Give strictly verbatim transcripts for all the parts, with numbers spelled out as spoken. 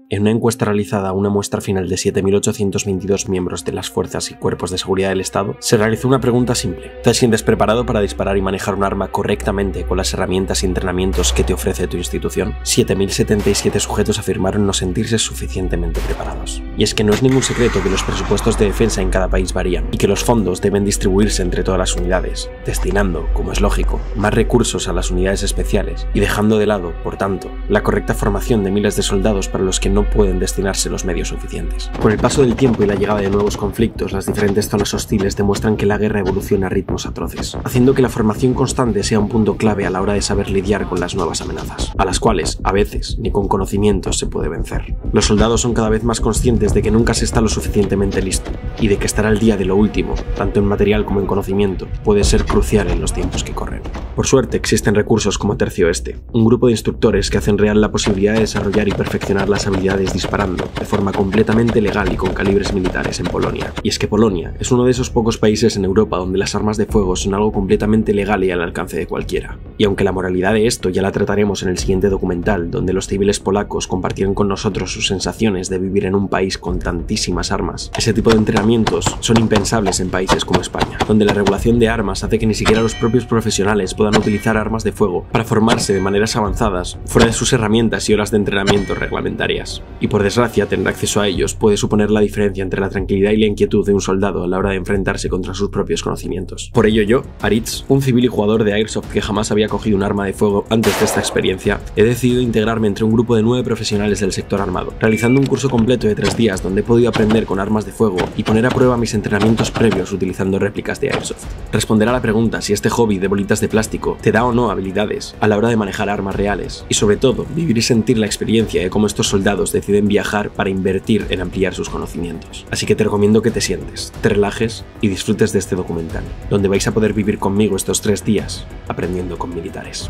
En una encuesta realizada a una muestra final de siete mil ochocientos veintidós miembros de las fuerzas y cuerpos de seguridad del Estado, se realizó una pregunta simple. ¿Te sientes preparado para disparar y manejar un arma correctamente con las herramientas y entrenamientos que te ofrece tu institución? siete mil setenta y siete sujetos afirmaron no sentirse suficientemente preparados. Y es que no es ningún secreto que los presupuestos de defensa en cada país varían, y que los fondos deben distribuirse entre todas las unidades, destinando, como es lógico, más recursos a las unidades especiales, y dejando de lado, por tanto, la correcta formación de miles de soldados para los que no pueden destinarse los medios suficientes. Con el paso del tiempo y la llegada de nuevos conflictos, las diferentes zonas hostiles demuestran que la guerra evoluciona a ritmos atroces, haciendo que la formación constante sea un punto clave a la hora de saber lidiar con las nuevas amenazas, a las cuales, a veces, ni con conocimientos se puede vencer. Los soldados son cada vez más conscientes de que nunca se está lo suficientemente listo, y de que estar al día de lo último, tanto en material como en conocimiento, puede ser crucial en los tiempos que corren. Por suerte, existen recursos como Tercio Este, un grupo de instructores que hacen real la posibilidad de desarrollar y perfeccionar las habilidades disparando de forma completamente legal y con calibres militares en Polonia. Y es que Polonia es uno de esos pocos países en Europa donde las armas de fuego son algo completamente legal y al alcance de cualquiera. Y aunque la moralidad de esto ya la trataremos en el siguiente documental, donde los civiles polacos compartieron con nosotros sus sensaciones de vivir en un país con tantísimas armas, ese tipo de entrenamientos son impensables en países como España, donde la regulación de armas hace que ni siquiera los propios profesionales puedan utilizar armas de fuego para formarse de maneras avanzadas fuera de sus herramientas y horas de entrenamiento reglamentarias. Y por desgracia, tener acceso a ellos puede suponer la diferencia entre la tranquilidad y la inquietud de un soldado a la hora de enfrentarse contra sus propios conocimientos. Por ello yo, Aritz, un civil y jugador de Airsoft que jamás había cogido un arma de fuego antes de esta experiencia, he decidido integrarme entre un grupo de nueve profesionales del sector armado, realizando un curso completo de tres días donde he podido aprender con armas de fuego y poner a prueba mis entrenamientos previos utilizando réplicas de Airsoft. Responder a la pregunta si este hobby de bolitas de plástico te da o no habilidades a la hora de manejar armas reales, y sobre todo, vivir y sentir la experiencia de cómo estos soldados deciden viajar para invertir en ampliar sus conocimientos. Así que te recomiendo que te sientes, te relajes y disfrutes de este documental, donde vais a poder vivir conmigo estos tres días aprendiendo con militares.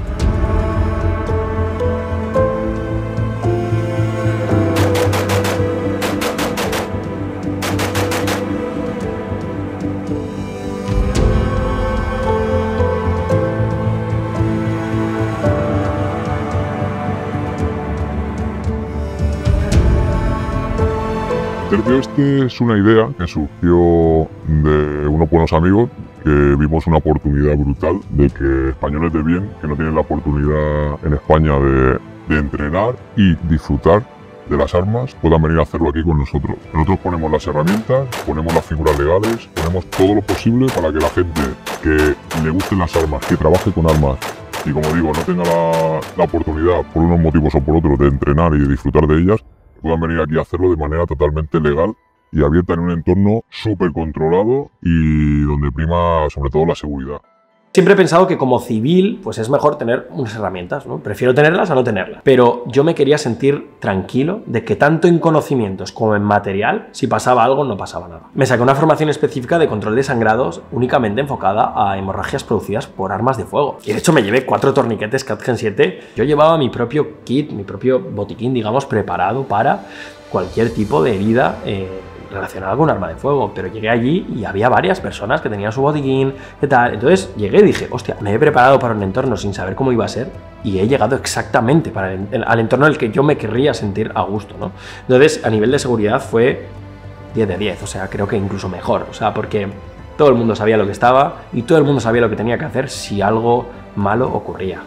Tercio Este es una idea que surgió de unos buenos amigos que vimos una oportunidad brutal de que españoles de bien, que no tienen la oportunidad en España de, de entrenar y disfrutar de las armas, puedan venir a hacerlo aquí con nosotros. Nosotros ponemos las herramientas, ponemos las figuras legales, ponemos todo lo posible para que la gente que le gusten las armas, que trabaje con armas y, como digo, no tenga la, la oportunidad por unos motivos o por otros de entrenar y de disfrutar de ellas, puedan venir aquí a hacerlo de manera totalmente legal y abierta en un entorno súper controlado y donde prima sobre todo la seguridad. Siempre he pensado que como civil pues es mejor tener unas herramientas, ¿no? Prefiero tenerlas a no tenerlas. Pero yo me quería sentir tranquilo de que tanto en conocimientos como en material, si pasaba algo no pasaba nada. Me saqué una formación específica de control de sangrados únicamente enfocada a hemorragias producidas por armas de fuego. Y de hecho me llevé cuatro torniquetes Cat Gen siete. Yo llevaba mi propio kit, mi propio botiquín, digamos, preparado para cualquier tipo de herida eh, relacionada con un arma de fuego, pero llegué allí y había varias personas que tenían su botiquín, ¿qué tal? Entonces llegué y dije, hostia, me he preparado para un entorno sin saber cómo iba a ser y he llegado exactamente para el, el, al entorno en el que yo me querría sentir a gusto, ¿no? Entonces, a nivel de seguridad fue diez de diez, o sea, creo que incluso mejor, o sea, porque todo el mundo sabía lo que estaba y todo el mundo sabía lo que tenía que hacer si algo malo ocurría.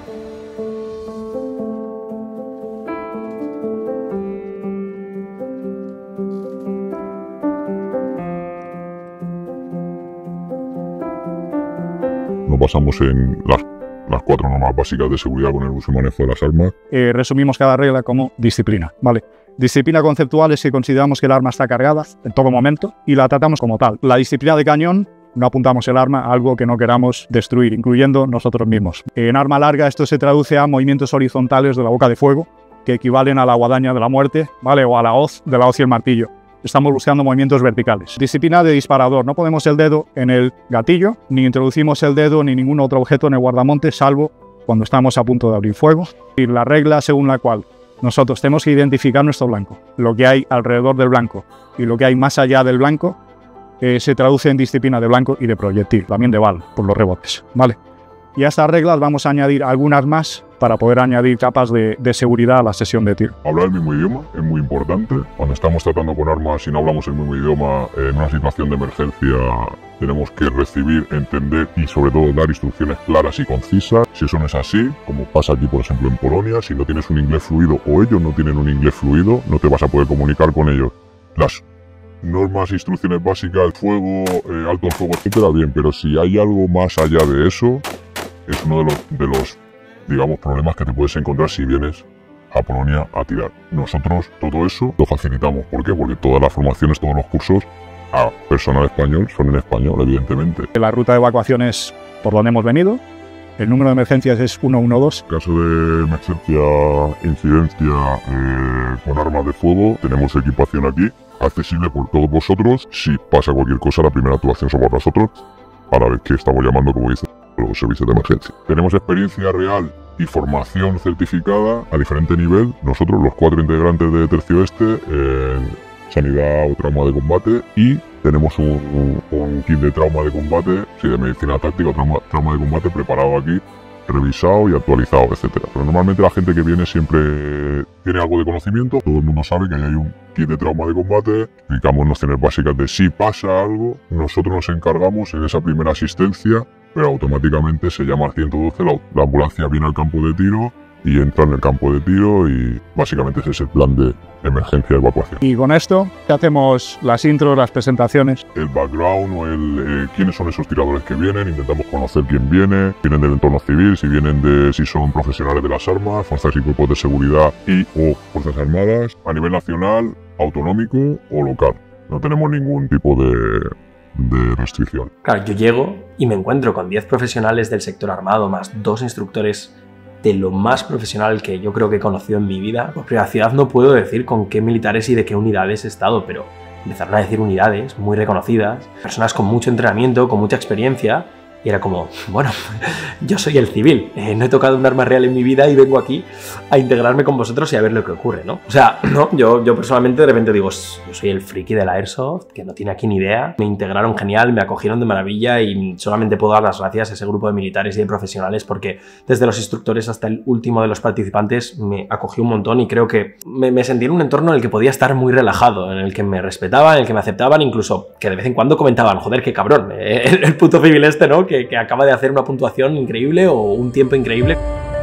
Nos basamos en las, las cuatro normas básicas de seguridad con el uso y manejo de las armas. Eh, resumimos cada regla como disciplina, ¿vale? Disciplina conceptual es que consideramos que el arma está cargada en todo momento y la tratamos como tal. La disciplina de cañón, no apuntamos el arma a algo que no queramos destruir, incluyendo nosotros mismos. En arma larga esto se traduce a movimientos horizontales de la boca de fuego, que equivalen a la guadaña de la muerte, ¿vale? O a la hoz de la hoz y el martillo. Estamos buscando movimientos verticales. Disciplina de disparador. No ponemos el dedo en el gatillo, ni introducimos el dedo ni ningún otro objeto en el guardamonte, salvo cuando estamos a punto de abrir fuego. Y la regla según la cual nosotros tenemos que identificar nuestro blanco, lo que hay alrededor del blanco y lo que hay más allá del blanco, eh, se traduce en disciplina de blanco y de proyectil, también de bala, por los rebotes, ¿vale? Y a estas reglas vamos a añadir algunas más para poder añadir capas de, de seguridad a la sesión de tiro. Hablar el mismo idioma es muy importante. Cuando estamos tratando con armas y no hablamos el mismo idioma, en una situación de emergencia tenemos que recibir, entender y sobre todo dar instrucciones claras y concisas. Si eso no es así, como pasa aquí por ejemplo en Polonia, si no tienes un inglés fluido o ellos no tienen un inglés fluido, no te vas a poder comunicar con ellos. Las normas, instrucciones básicas, fuego, eh, alto el fuego, etcétera, bien, pero si hay algo más allá de eso, es uno de los, de los digamos, problemas que te puedes encontrar si vienes a Polonia a tirar. Nosotros todo eso lo facilitamos. ¿Por qué? Porque todas las formaciones, todos los cursos a personal español son en español, evidentemente. La ruta de evacuación es por donde hemos venido. El número de emergencias es uno uno dos. En caso de emergencia, incidencia eh, con armas de fuego, tenemos equipación aquí, accesible por todos vosotros. Si pasa cualquier cosa, la primera actuación somos nosotros, a la vez que estamos llamando, como dice, los servicios de emergencia. Tenemos experiencia real y formación certificada a diferente nivel. Nosotros, los cuatro integrantes de Tercio Este, en sanidad o trauma de combate, y tenemos un, un, un kit de trauma de combate, sí, de medicina táctica o trauma, trauma de combate preparado aquí, revisado y actualizado, etcétera. Pero normalmente la gente que viene siempre tiene algo de conocimiento. Todo el mundo sabe que hay un kit de trauma de combate. Explicamos nociones básicas de si pasa algo, nosotros nos encargamos en esa primera asistencia, pero automáticamente se llama al ciento doce, la, la ambulancia viene al campo de tiro y entra en el campo de tiro y básicamente ese es el plan de emergencia de evacuación. Y con esto hacemos las intros, las presentaciones. El background o el eh, quiénes son esos tiradores que vienen, intentamos conocer quién viene, vienen del entorno civil, si vienen de si son profesionales de las armas, fuerzas y cuerpos de seguridad y o fuerzas armadas, a nivel nacional, autonómico o local. No tenemos ningún tipo de, de restricción. Claro, yo llego y me encuentro con diez profesionales del sector armado más dos instructores de lo más profesional que yo creo que he conocido en mi vida. Por privacidad no puedo decir con qué militares y de qué unidades he estado, pero empezaron a decir unidades muy reconocidas, personas con mucho entrenamiento, con mucha experiencia, y era como, bueno, yo soy el civil, eh, no he tocado un arma real en mi vida y vengo aquí a integrarme con vosotros y a ver lo que ocurre, ¿no? O sea, no, yo, yo personalmente de repente digo, yo soy el friki de la Airsoft, que no tiene aquí ni idea. Me integraron genial, me acogieron de maravilla y solamente puedo dar las gracias a ese grupo de militares y de profesionales porque desde los instructores hasta el último de los participantes me acogió un montón y creo que me, me sentí en un entorno en el que podía estar muy relajado, en el que me respetaban, en el que me aceptaban, incluso que de vez en cuando comentaban, joder, qué cabrón, eh, el, el puto civil este, ¿no? Que, que acaba de hacer una puntuación increíble o un tiempo increíble.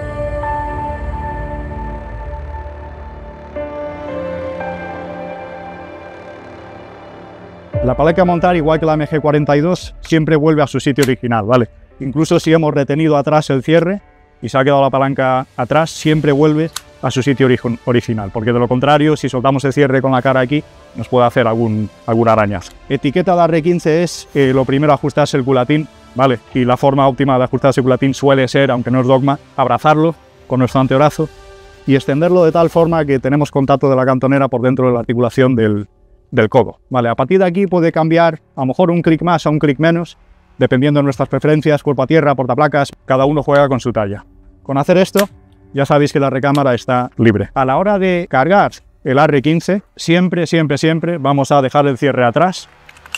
La palanca a montar, igual que la M G cuarenta y dos, siempre vuelve a su sitio original, ¿vale? Incluso si hemos retenido atrás el cierre y se ha quedado la palanca atrás, siempre vuelve a su sitio ori original, porque de lo contrario, si soltamos el cierre con la cara aquí, nos puede hacer algún, algún arañazo. Etiqueta de A R quince es eh, lo primero ajustarse el culatín, ¿vale? Y la forma óptima de ajustarse el culatín suele ser, aunque no es dogma, abrazarlo con nuestro antebrazo y extenderlo de tal forma que tenemos contacto de la cantonera por dentro de la articulación del, del codo, ¿vale? A partir de aquí puede cambiar a lo mejor un clic más o un clic menos, dependiendo de nuestras preferencias, cuerpo a tierra, portaplacas, cada uno juega con su talla. Con hacer esto, ya sabéis que la recámara está libre. A la hora de cargar el A R quince, siempre, siempre, siempre vamos a dejar el cierre atrás,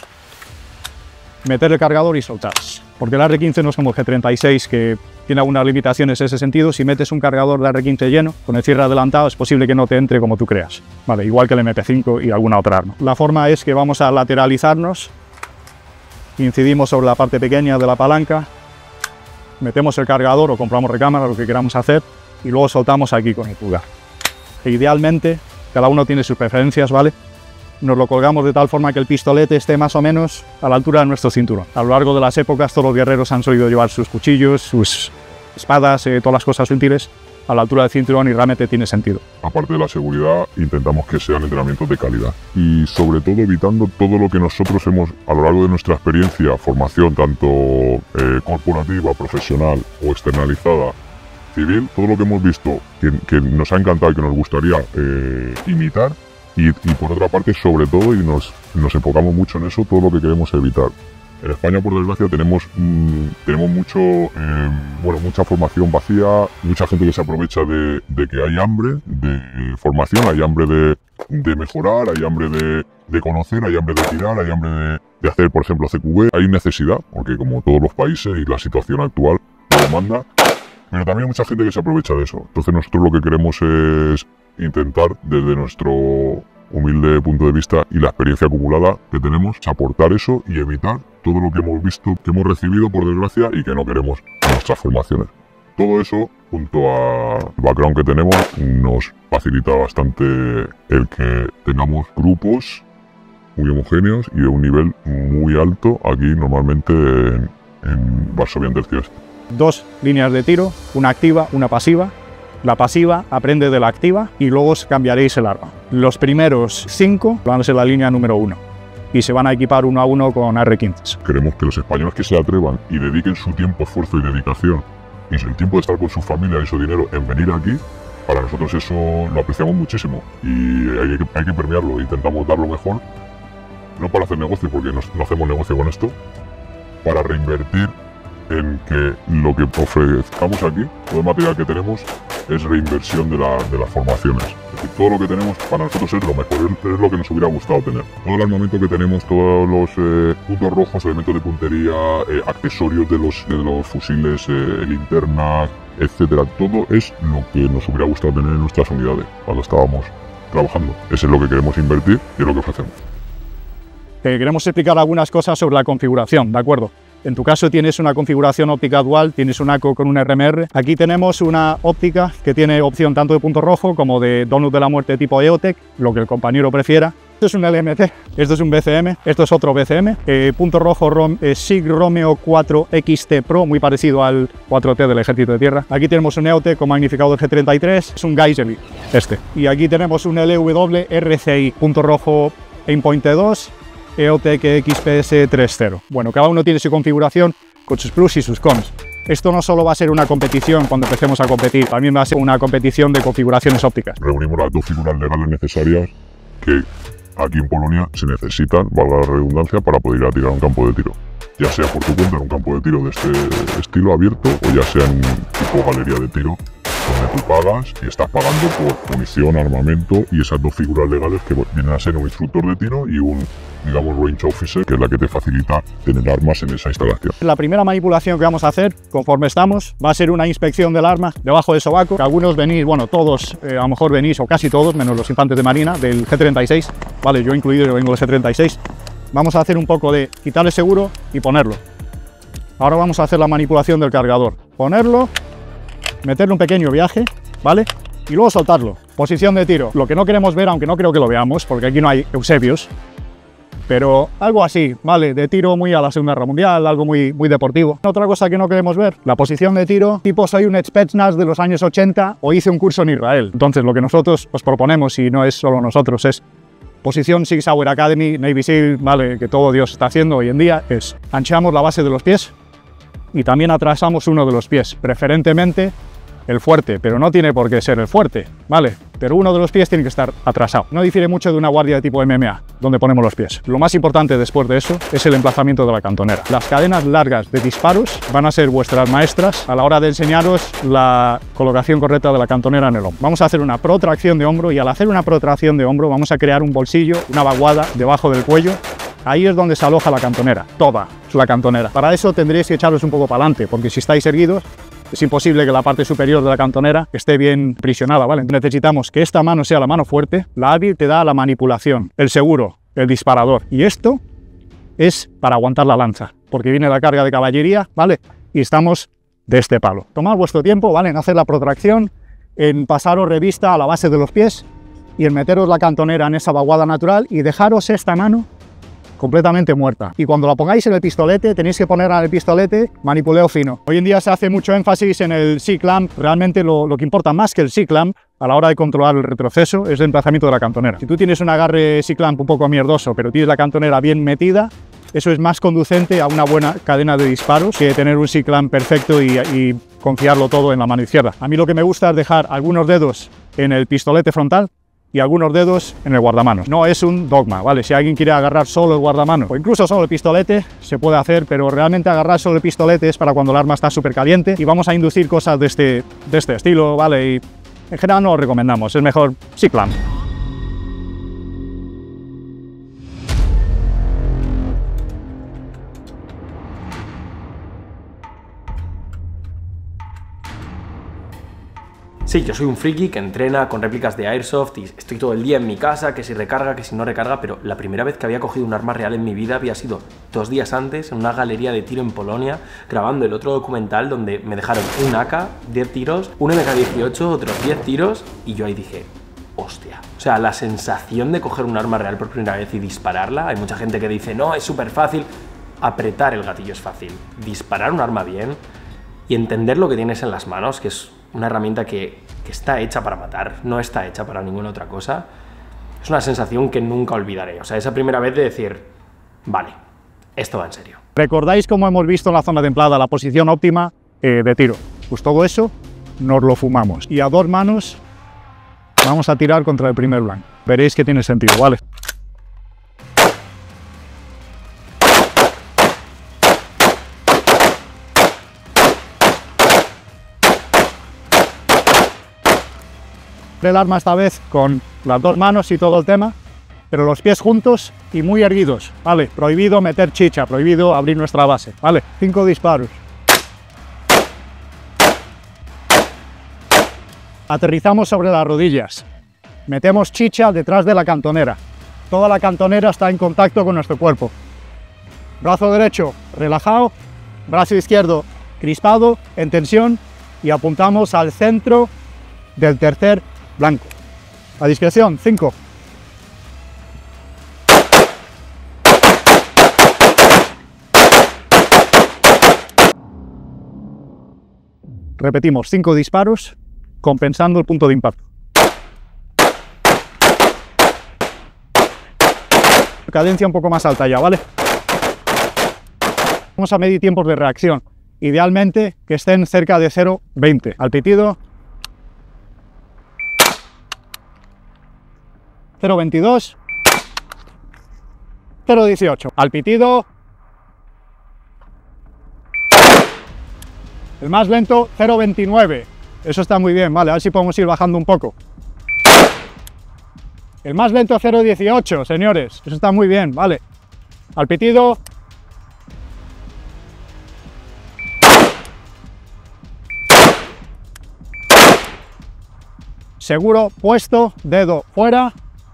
meter el cargador y soltar. Porque el A R quince no es como el G treinta y seis, que tiene algunas limitaciones en ese sentido. Si metes un cargador de A R quince lleno, con el cierre adelantado, es posible que no te entre como tú creas. Vale, igual que el M P cinco y alguna otra arma. La forma es que vamos a lateralizarnos, incidimos sobre la parte pequeña de la palanca, metemos el cargador o compramos recámara, lo que queramos hacer, y luego soltamos aquí con el pulgar. E idealmente, cada uno tiene sus preferencias, ¿vale? Nos lo colgamos de tal forma que el pistolete esté más o menos a la altura de nuestro cinturón. A lo largo de las épocas todos los guerreros han solido llevar sus cuchillos, sus espadas, eh, todas las cosas útiles a la altura del cinturón y realmente tiene sentido. Aparte de la seguridad, intentamos que sean entrenamientos de calidad y sobre todo evitando todo lo que nosotros hemos, a lo largo de nuestra experiencia, formación tanto eh, corporativa, profesional o externalizada, civil, todo lo que hemos visto que, que nos ha encantado y que nos gustaría eh, imitar. Y, y por otra parte, sobre todo, y nos, nos enfocamos mucho en eso, todo lo que queremos evitar. En España, por desgracia, tenemos, mmm, tenemos mucho, eh, bueno, mucha formación vacía, mucha gente que se aprovecha de, de que hay hambre de formación, hay hambre de, de mejorar, hay hambre de, de conocer, hay hambre de tirar, hay hambre de, de hacer, por ejemplo, C Q B. Hay necesidad, porque como todos los países y la situación actual, lo manda, pero también hay mucha gente que se aprovecha de eso. Entonces nosotros lo que queremos es intentar, desde nuestro humilde punto de vista y la experiencia acumulada que tenemos, aportar eso y evitar todo lo que hemos visto, que hemos recibido por desgracia y que no queremos en nuestras formaciones. Todo eso, junto al background que tenemos, nos facilita bastante el que tengamos grupos muy homogéneos y de un nivel muy alto aquí normalmente en, en Varsovia Tercio Este. Dos líneas de tiro, una activa, una pasiva. La pasiva aprende de la activa y luego os cambiaréis el arma. Los primeros cinco van a ser la línea número uno y se van a equipar uno a uno con R quince. Queremos que los españoles que se atrevan y dediquen su tiempo, esfuerzo y dedicación y el tiempo de estar con su familia y su dinero en venir aquí, para nosotros eso lo apreciamos muchísimo y hay que, hay que premiarlo. Intentamos dar lo mejor, no para hacer negocio, porque no, no hacemos negocio con esto, para reinvertir en que lo que ofrezcamos aquí, todo el material que tenemos, es reinversión de, la, de las formaciones. Es decir, todo lo que tenemos para nosotros es lo mejor, es lo que nos hubiera gustado tener. Todo el armamento que tenemos, todos los eh, puntos rojos, elementos de puntería, eh, accesorios de los, de los fusiles, eh, linternas, etcétera, todo es lo que nos hubiera gustado tener en nuestras unidades cuando estábamos trabajando. Eso es lo que queremos invertir y es lo que ofrecemos. Eh, queremos explicar algunas cosas sobre la configuración, ¿de acuerdo? En tu caso tienes una configuración óptica dual, tienes un A C O con un R M R. Aquí tenemos una óptica que tiene opción tanto de punto rojo como de donut de la muerte tipo E O T E C, lo que el compañero prefiera. Esto es un L M T, esto es un B C M, esto es otro B C M. Eh, punto rojo Rom, eh, SIG Romeo cuatro X T Pro, muy parecido al cuatro T del Ejército de Tierra. Aquí tenemos un E O T E C con magnificado de G treinta y tres, es un Geiseli, este. Y aquí tenemos un L W R C I, punto rojo Aimpoint T dos, E O T E C X P S tres punto cero. Bueno, cada uno tiene su configuración con sus pros y sus cons. Esto no solo va a ser una competición cuando empecemos a competir, también va a ser una competición de configuraciones ópticas. Reunimos las dos figuras legales necesarias que aquí en Polonia se necesitan, valga la redundancia, para poder ir a tirar a un campo de tiro. Ya sea por tu cuenta en un campo de tiro de este estilo abierto o ya sea en tipo galería de tiro, donde tú pagas y estás pagando por munición, armamento y esas dos figuras legales que vienen a ser un instructor de tiro y un, digamos, range officer, que es la que te facilita tener armas en esa instalación. La primera manipulación que vamos a hacer, conforme estamos, va a ser una inspección del arma debajo del sobaco. Algunos venís, bueno, todos, eh, a lo mejor venís, o casi todos, menos los infantes de marina, del G treinta y seis, vale, yo incluido, yo vengo del G treinta y seis. Vamos a hacer un poco de quitarle seguro y ponerlo. Ahora vamos a hacer la manipulación del cargador. Ponerlo, meterle un pequeño viaje, ¿vale? Y luego soltarlo. Posición de tiro. Lo que no queremos ver, aunque no creo que lo veamos, porque aquí no hay Eusebios, pero algo así, ¿vale? De tiro muy a la Segunda Guerra Mundial, algo muy, muy deportivo. Otra cosa que no queremos ver, la posición de tiro, tipo soy un Spetsnaz de los años ochenta o hice un curso en Israel. Entonces lo que nosotros os proponemos, y no es solo nosotros, es posición Sig Sauer Academy, Navy SEAL, ¿vale? Que todo Dios está haciendo hoy en día, es anchamos la base de los pies y también atrasamos uno de los pies, preferentemente el fuerte, pero no tiene por qué ser el fuerte, ¿vale? Pero uno de los pies tiene que estar atrasado. No difiere mucho de una guardia de tipo M M A, donde ponemos los pies. Lo más importante después de eso es el emplazamiento de la cantonera. Las cadenas largas de disparos van a ser vuestras maestras a la hora de enseñaros la colocación correcta de la cantonera en el hombro. Vamos a hacer una protracción de hombro y al hacer una protracción de hombro vamos a crear un bolsillo, una vaguada debajo del cuello. Ahí es donde se aloja la cantonera, toda la cantonera. Para eso tendréis que echaros un poco para adelante, porque si estáis erguidos, es imposible que la parte superior de la cantonera esté bien prisionada, ¿vale? Necesitamos que esta mano sea la mano fuerte, la hábil te da la manipulación, el seguro, el disparador. Y esto es para aguantar la lanza, porque viene la carga de caballería, ¿vale? Y estamos de este palo. Tomad vuestro tiempo, ¿vale? En hacer la protracción, en pasaros revista a la base de los pies y en meteros la cantonera en esa vaguada natural y dejaros esta mano completamente muerta. Y cuando la pongáis en el pistolete, tenéis que poner en el pistolete manipuleo fino. Hoy en día se hace mucho énfasis en el C-clamp. Realmente lo, lo que importa más que el C-clamp a la hora de controlar el retroceso es el emplazamiento de la cantonera. Si tú tienes un agarre C-clamp un poco mierdoso, pero tienes la cantonera bien metida, eso es más conducente a una buena cadena de disparos que tener un C-clamp perfecto y, y confiarlo todo en la mano izquierda. A mí lo que me gusta es dejar algunos dedos en el pistolete frontal y algunos dedos en el guardamanos. No es un dogma, ¿vale? Si alguien quiere agarrar solo el guardamanos o incluso solo el pistolete, se puede hacer, pero realmente agarrar solo el pistolete es para cuando el arma está súper caliente y vamos a inducir cosas de este, de este estilo, ¿vale? Y en general no lo recomendamos, es mejor C-clamp. Sí, yo soy un friki que entrena con réplicas de Airsoft y estoy todo el día en mi casa, que si recarga, que si no recarga, pero la primera vez que había cogido un arma real en mi vida había sido dos días antes en una galería de tiro en Polonia, grabando el otro documental donde me dejaron un A K, diez tiros, un M K dieciocho, otros diez tiros, y yo ahí dije, hostia. O sea, la sensación de coger un arma real por primera vez y dispararla, hay mucha gente que dice, no, es súper fácil. Apretar el gatillo es fácil, disparar un arma bien y entender lo que tienes en las manos, que es una herramienta que, que está hecha para matar, no está hecha para ninguna otra cosa, es una sensación que nunca olvidaré. O sea, esa primera vez de decir, vale, esto va en serio. ¿Recordáis cómo hemos visto en la zona templada la posición óptima eh, de tiro? Pues todo eso nos lo fumamos. Y a dos manos vamos a tirar contra el primer blanco. Veréis que tiene sentido, ¿vale? El arma esta vez con las dos manos y todo el tema, pero los pies juntos y muy erguidos, ¿vale? Prohibido meter chicha, prohibido abrir nuestra base, ¿vale? Cinco disparos. Aterrizamos sobre las rodillas. Metemos chicha detrás de la cantonera. Toda la cantonera está en contacto con nuestro cuerpo. Brazo derecho relajado, brazo izquierdo crispado, en tensión, y apuntamos al centro del tercer blanco. A discreción, cinco. Repetimos, cinco disparos, compensando el punto de impacto. Cadencia un poco más alta ya, ¿vale? Vamos a medir tiempos de reacción. Idealmente que estén cerca de cero coma veinte. Al pitido. cero coma veintidós, cero coma dieciocho. Al pitido. El más lento, cero coma veintinueve. Eso está muy bien, vale, a ver si podemos ir bajando un poco. El más lento, cero coma dieciocho, señores. Eso está muy bien, vale. Al pitido. Seguro, puesto, dedo fuera.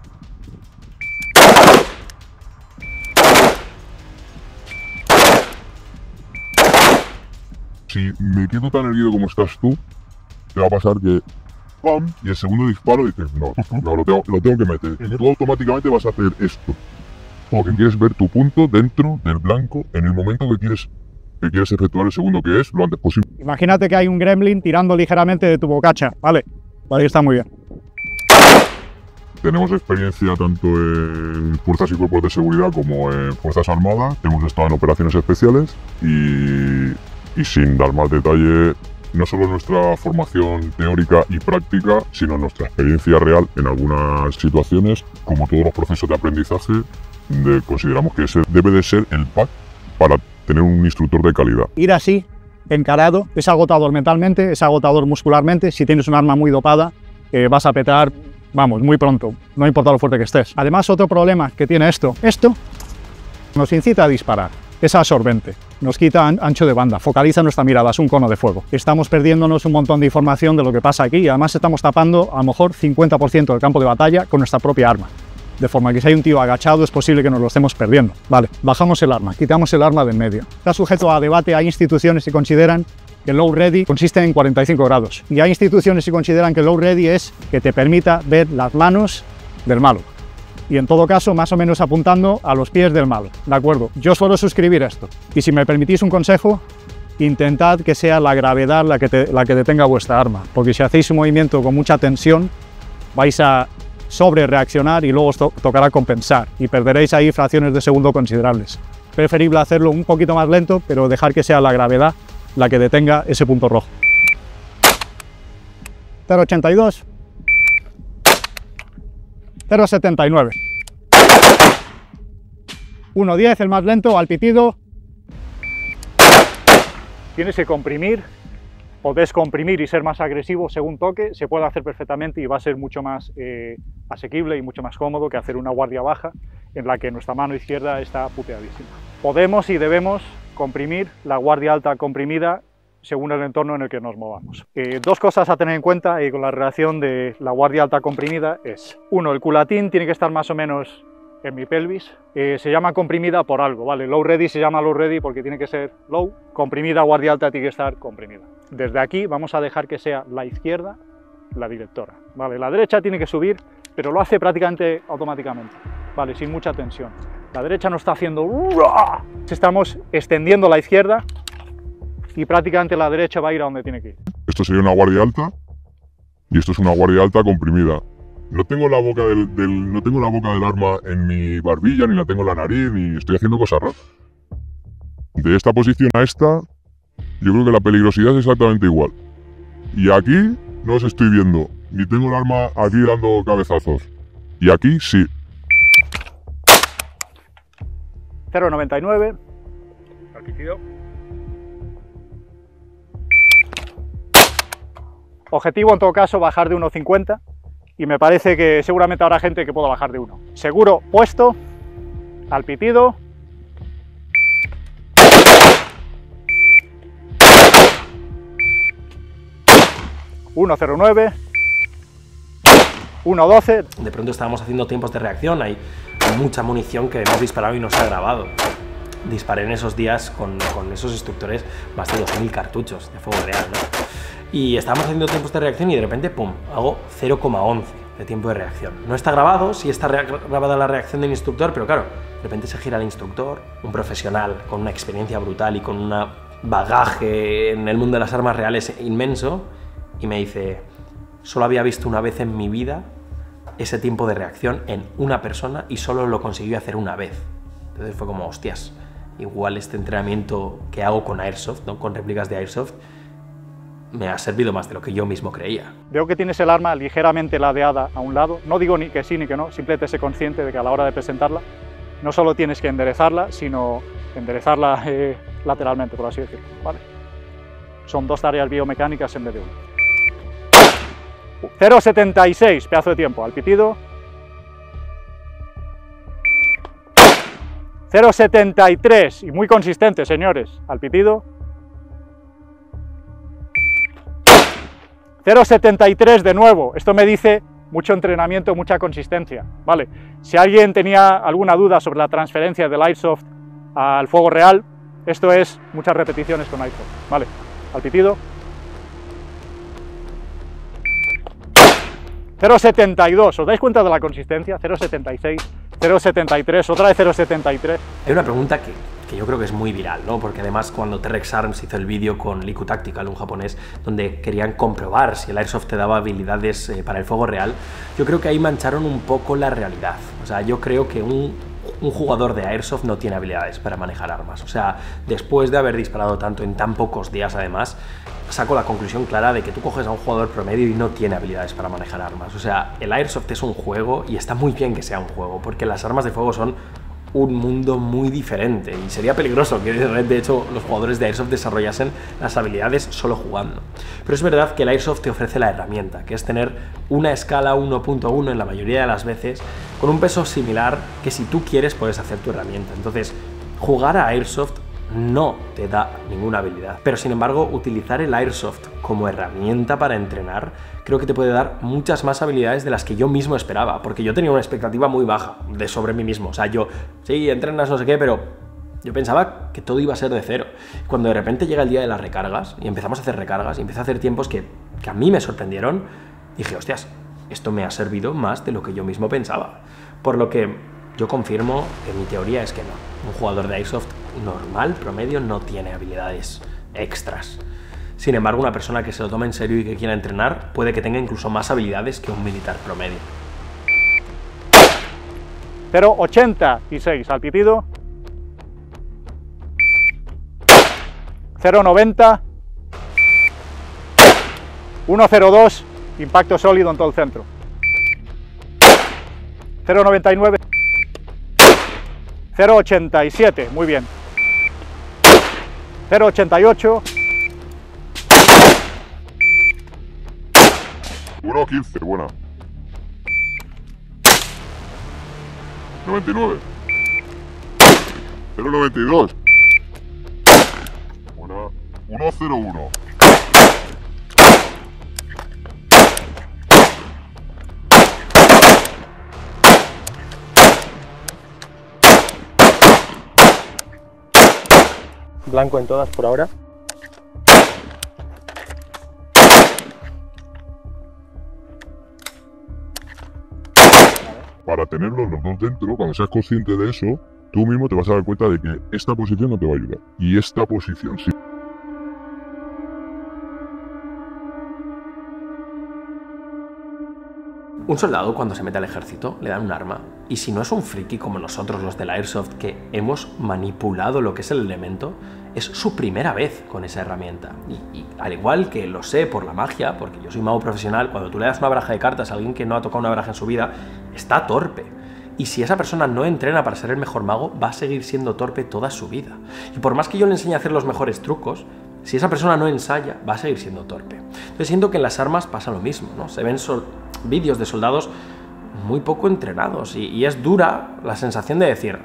Si me quedo tan herido como estás tú, te va a pasar que ¡pam! Y el segundo disparo dices, no, no lo, tengo, lo tengo que meter. Y tú automáticamente vas a hacer esto. Porque quieres ver tu punto dentro del blanco en el momento que quieres, que quieres efectuar el segundo, que es lo antes posible. Imagínate que hay un gremlin tirando ligeramente de tu bocacha, ¿vale? Ahí está muy bien. Tenemos experiencia tanto en fuerzas y cuerpos de seguridad como en fuerzas armadas. Hemos estado en operaciones especiales y, y sin dar más detalle, no solo nuestra formación teórica y práctica, sino nuestra experiencia real en algunas situaciones, como todos los procesos de aprendizaje, de, consideramos que ese debe de ser el pack para tener un instructor de calidad. Ir así, encarado, es agotador mentalmente, es agotador muscularmente. Si tienes un arma muy dopada, eh, vas a petar, vamos, muy pronto, no importa lo fuerte que estés. Además, otro problema que tiene esto, esto nos incita a disparar, es absorbente, nos quita ancho de banda, focaliza nuestra mirada, es un cono de fuego. Estamos perdiéndonos un montón de información de lo que pasa aquí y además estamos tapando a lo mejor cincuenta por ciento del campo de batalla con nuestra propia arma. De forma que si hay un tío agachado es posible que nos lo estemos perdiendo. Vale, bajamos el arma, quitamos el arma de en medio. Está sujeto a debate, hay instituciones que consideran que el low ready consiste en cuarenta y cinco grados. Y hay instituciones que consideran que el low ready es que te permita ver las manos del malo. Y en todo caso, más o menos apuntando a los pies del malo. ¿De acuerdo? Yo suelo suscribir esto. Y si me permitís un consejo, intentad que sea la gravedad la que, te, la que detenga vuestra arma. Porque si hacéis un movimiento con mucha tensión, vais a sobre reaccionar y luego os to tocará compensar y perderéis ahí fracciones de segundo considerables. Preferible hacerlo un poquito más lento, pero dejar que sea la gravedad la que detenga ese punto rojo. cero coma ochenta y dos, cero coma setenta y nueve, uno coma diez, el más lento, al pitido. Tienes que comprimir o descomprimir y ser más agresivo según toque, se puede hacer perfectamente y va a ser mucho más eh, asequible y mucho más cómodo que hacer una guardia baja en la que nuestra mano izquierda está puteadísima. Podemos y debemos comprimir la guardia alta comprimida según el entorno en el que nos movamos. Eh, dos cosas a tener en cuenta eh, con la relación de la guardia alta comprimida es, uno, el culatín tiene que estar más o menos en mi pelvis, eh, se llama comprimida por algo, ¿vale? Low ready se llama low ready porque tiene que ser low, comprimida, guardia alta tiene que estar comprimida. Desde aquí vamos a dejar que sea la izquierda la directora, ¿vale? La derecha tiene que subir, pero lo hace prácticamente automáticamente, ¿vale? Sin mucha tensión. La derecha no está haciendo... Estamos extendiendo la izquierda y prácticamente la derecha va a ir a donde tiene que ir. Esto sería una guardia alta y esto es una guardia alta comprimida. No tengo la boca del, del, no tengo la boca del arma en mi barbilla, ni la tengo en la nariz, ni estoy haciendo cosas raras. De esta posición a esta, yo creo que la peligrosidad es exactamente igual. Y aquí no os estoy viendo, ni tengo el arma aquí dando cabezazos. Y aquí sí. cero noventa y nueve. Altitud. Objetivo en todo caso bajar de uno cincuenta y me parece que seguramente habrá gente que pueda bajar de uno. Seguro puesto, al pitido. uno cero nueve. uno doce. De pronto estábamos haciendo tiempos de reacción, hay mucha munición que hemos disparado y no se ha grabado. Disparé en esos días con, con esos instructores más de dos mil cartuchos de fuego real, ¿no? Y estábamos haciendo tiempos de reacción y de repente, pum, hago cero coma once de tiempo de reacción. No está grabado, sí está grabada la reacción del instructor, pero claro, de repente se gira el instructor, un profesional con una experiencia brutal y con un bagaje en el mundo de las armas reales inmenso, y me dice, solo había visto una vez en mi vida ese tiempo de reacción en una persona y solo lo consiguió hacer una vez. Entonces fue como, hostias, igual este entrenamiento que hago con Airsoft, ¿no? Con réplicas de Airsoft, me ha servido más de lo que yo mismo creía. Veo que tienes el arma ligeramente ladeada a un lado. No digo ni que sí ni que no, simplemente sé consciente de que a la hora de presentarla no solo tienes que enderezarla, sino enderezarla eh, lateralmente, por así decirlo, ¿vale? Son dos tareas biomecánicas en vez de una. cero setenta y seis, pedazo de tiempo, al pitido. cero setenta y tres, y muy consistente, señores, al pitido. cero setenta y tres de nuevo, esto me dice mucho entrenamiento, mucha consistencia, ¿vale? Si alguien tenía alguna duda sobre la transferencia del Airsoft al fuego real, esto es muchas repeticiones con Airsoft, ¿vale? Al pitido. cero setenta y dos, ¿os dais cuenta de la consistencia? cero setenta y seis, cero setenta y tres, otra vez cero setenta y tres. Hay una pregunta que, que yo creo que es muy viral, ¿no? Porque además cuando T-Rex Arms hizo el vídeo con Liku Tactical, un japonés, donde querían comprobar si el Airsoft te daba habilidades eh, para el fuego real, yo creo que ahí mancharon un poco la realidad. O sea, yo creo que un, un jugador de Airsoft no tiene habilidades para manejar armas. O sea, después de haber disparado tanto en tan pocos días, además, saco la conclusión clara de que tú coges a un jugador promedio y no tiene habilidades para manejar armas. O sea, el Airsoft es un juego y está muy bien que sea un juego, porque las armas de fuego son un mundo muy diferente y sería peligroso que de hecho los jugadores de Airsoft desarrollasen las habilidades solo jugando. Pero es verdad que el Airsoft te ofrece la herramienta, que es tener una escala uno punto uno en la mayoría de las veces, con un peso similar que si tú quieres puedes hacer tu herramienta. Entonces, jugar a Airsoft no te da ninguna habilidad, pero sin embargo utilizar el Airsoft como herramienta para entrenar creo que te puede dar muchas más habilidades de las que yo mismo esperaba, porque yo tenía una expectativa muy baja de sobre mí mismo. O sea, yo, sí, entrenas no sé qué, pero yo pensaba que todo iba a ser de cero. Cuando de repente llega el día de las recargas y empezamos a hacer recargas y empecé a hacer tiempos que, que a mí me sorprendieron, dije, hostias, esto me ha servido más de lo que yo mismo pensaba. Por lo que yo confirmo que mi teoría es que no. Un jugador de Airsoft normal, promedio, no tiene habilidades extras. Sin embargo, una persona que se lo tome en serio y que quiera entrenar puede que tenga incluso más habilidades que un militar promedio. cero ochenta y seis al pitido. cero noventa. uno cero dos, impacto sólido en todo el centro. cero noventa y nueve. cero ochenta y siete, muy bien. cero ochenta y ocho. uno quince, buena. noventa y nueve. cero noventa y dos. Buena. uno dos cero uno. Blanco en todas por ahora. Para tenerlos los dos dentro, cuando seas consciente de eso, tú mismo te vas a dar cuenta de que esta posición no te va a ayudar. Y esta posición sí. Un soldado cuando se mete al ejército le dan un arma y si no es un friki como nosotros los de la Airsoft que hemos manipulado lo que es el elemento, es su primera vez con esa herramienta y, y al igual que lo sé por la magia, porque yo soy mago profesional, cuando tú le das una baraja de cartas a alguien que no ha tocado una baraja en su vida, está torpe. Y si esa persona no entrena para ser el mejor mago, va a seguir siendo torpe toda su vida. Y por más que yo le enseñe a hacer los mejores trucos, si esa persona no ensaya, va a seguir siendo torpe. Entonces siento que en las armas pasa lo mismo, ¿no? Se ven sol- vídeos de soldados muy poco entrenados y, y es dura la sensación de decir,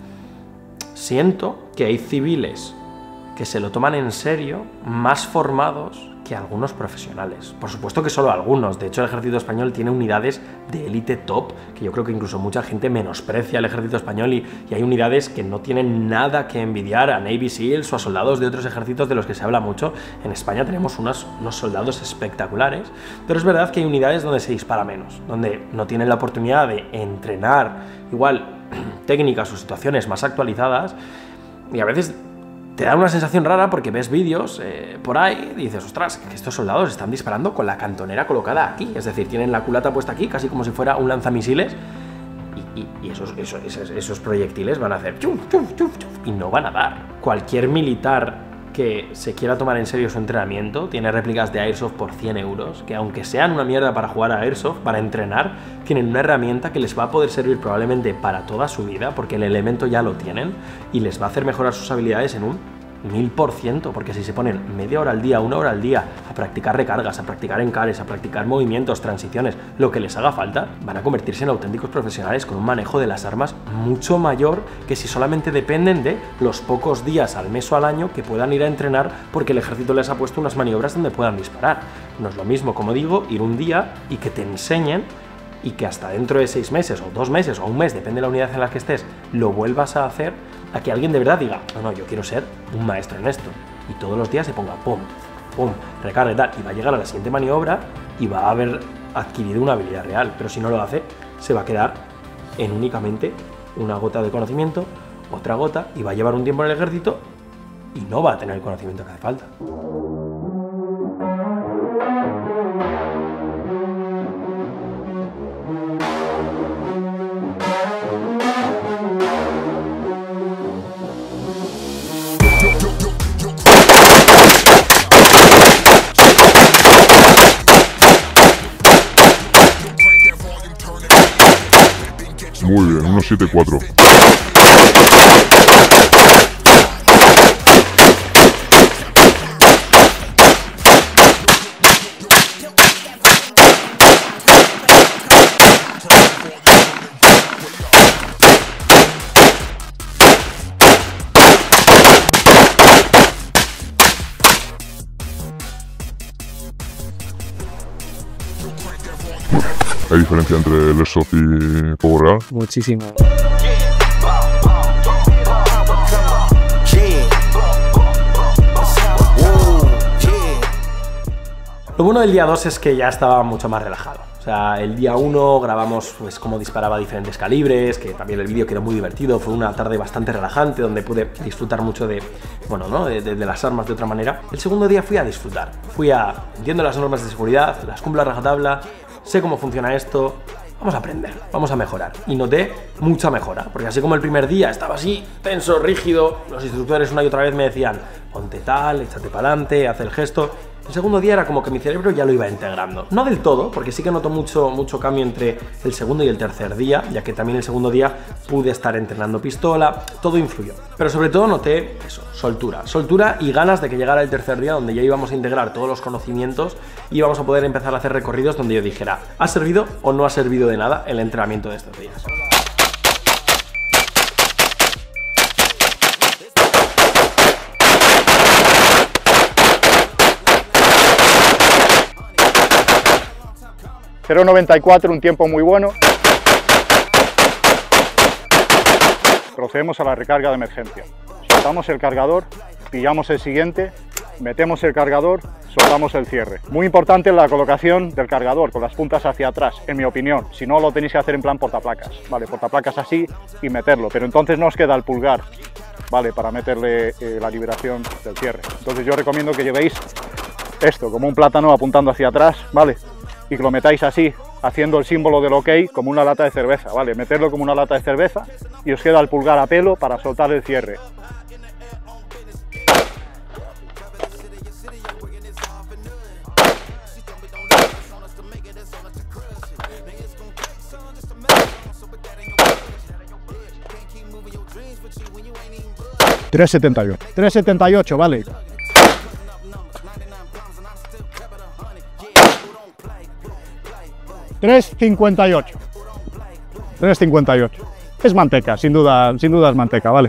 siento que hay civiles que se lo toman en serio, más formados que algunos profesionales. Por supuesto que solo algunos. De hecho, el ejército español tiene unidades de élite top, que yo creo que incluso mucha gente menosprecia el ejército español y, y hay unidades que no tienen nada que envidiar a Navy SEALs o a soldados de otros ejércitos de los que se habla mucho. En España tenemos unos, unos soldados espectaculares, pero es verdad que hay unidades donde se dispara menos, donde no tienen la oportunidad de entrenar igual técnicas o situaciones más actualizadas y a veces te da una sensación rara porque ves vídeos eh, por ahí y dices, ostras, que estos soldados están disparando con la cantonera colocada aquí. Es decir, tienen la culata puesta aquí, casi como si fuera un lanzamisiles. Y, y, y esos, esos, esos, esos proyectiles van a hacer chuf, chuf, chuf, chuf, y no van a dar. Cualquier militar que se quiera tomar en serio su entrenamiento tiene réplicas de Airsoft por cien euros, que aunque sean una mierda para jugar a Airsoft, para entrenar, tienen una herramienta que les va a poder servir probablemente para toda su vida, porque el elemento ya lo tienen, y les va a hacer mejorar sus habilidades en un mil por ciento, porque si se ponen media hora al día, una hora al día a practicar recargas, a practicar encares, a practicar movimientos, transiciones, lo que les haga falta, van a convertirse en auténticos profesionales con un manejo de las armas mucho mayor que si solamente dependen de los pocos días al mes o al año que puedan ir a entrenar porque el ejército les ha puesto unas maniobras donde puedan disparar. No es lo mismo, como digo, ir un día y que te enseñen y que hasta dentro de seis meses o dos meses o un mes, depende de la unidad en la que estés, lo vuelvas a hacer, a que alguien de verdad diga, no, no, yo quiero ser un maestro en esto. Y todos los días se ponga pum, pum, recarga y tal, y va a llegar a la siguiente maniobra y va a haber adquirido una habilidad real. Pero si no lo hace, se va a quedar en únicamente una gota de conocimiento, otra gota, y va a llevar un tiempo en el ejército y no va a tener el conocimiento que hace falta. Muy bien, uno siete cuatro. ¿Hay diferencia entre el Airsoft y Power Real? Muchísimo. Lo bueno del día dos es que ya estaba mucho más relajado. O sea, el día uno grabamos pues cómo disparaba diferentes calibres, que también el vídeo quedó muy divertido, fue una tarde bastante relajante donde pude disfrutar mucho de, bueno, ¿no? de, de, de las armas de otra manera. El segundo día fui a disfrutar, fui a, entiendo las normas de seguridad, las cumplo a rajatabla, sé cómo funciona esto, vamos a aprender, vamos a mejorar. Y noté mucha mejora, porque así como el primer día estaba así, tenso, rígido, los instructores una y otra vez me decían, ponte tal, échate para adelante, haz el gesto. El segundo día era como que mi cerebro ya lo iba integrando. No del todo, porque sí que noto mucho, mucho cambio entre el segundo y el tercer día, ya que también el segundo día pude estar entrenando pistola, todo influyó. Pero sobre todo noté eso, soltura. Soltura y ganas de que llegara el tercer día donde ya íbamos a integrar todos los conocimientos y íbamos a poder empezar a hacer recorridos donde yo dijera, ¿ha servido o no ha servido de nada el entrenamiento de estos días? cero noventa y cuatro, un tiempo muy bueno. Procedemos a la recarga de emergencia. Soltamos el cargador, pillamos el siguiente, metemos el cargador, soltamos el cierre. Muy importante la colocación del cargador, con las puntas hacia atrás, en mi opinión. Si no, lo tenéis que hacer en plan portaplacas, ¿vale? Portaplacas así y meterlo, pero entonces no os queda el pulgar, ¿vale? Para meterle eh, la liberación del cierre. Entonces yo recomiendo que llevéis esto, como un plátano apuntando hacia atrás, ¿vale? Y que lo metáis así, haciendo el símbolo del OK como una lata de cerveza, ¿vale? Meterlo como una lata de cerveza y os queda el pulgar a pelo para soltar el cierre. tres setenta y ocho. tres setenta y ocho, vale. tres cincuenta y ocho. tres cincuenta y ocho. Es manteca, sin duda, sin duda es manteca, vale.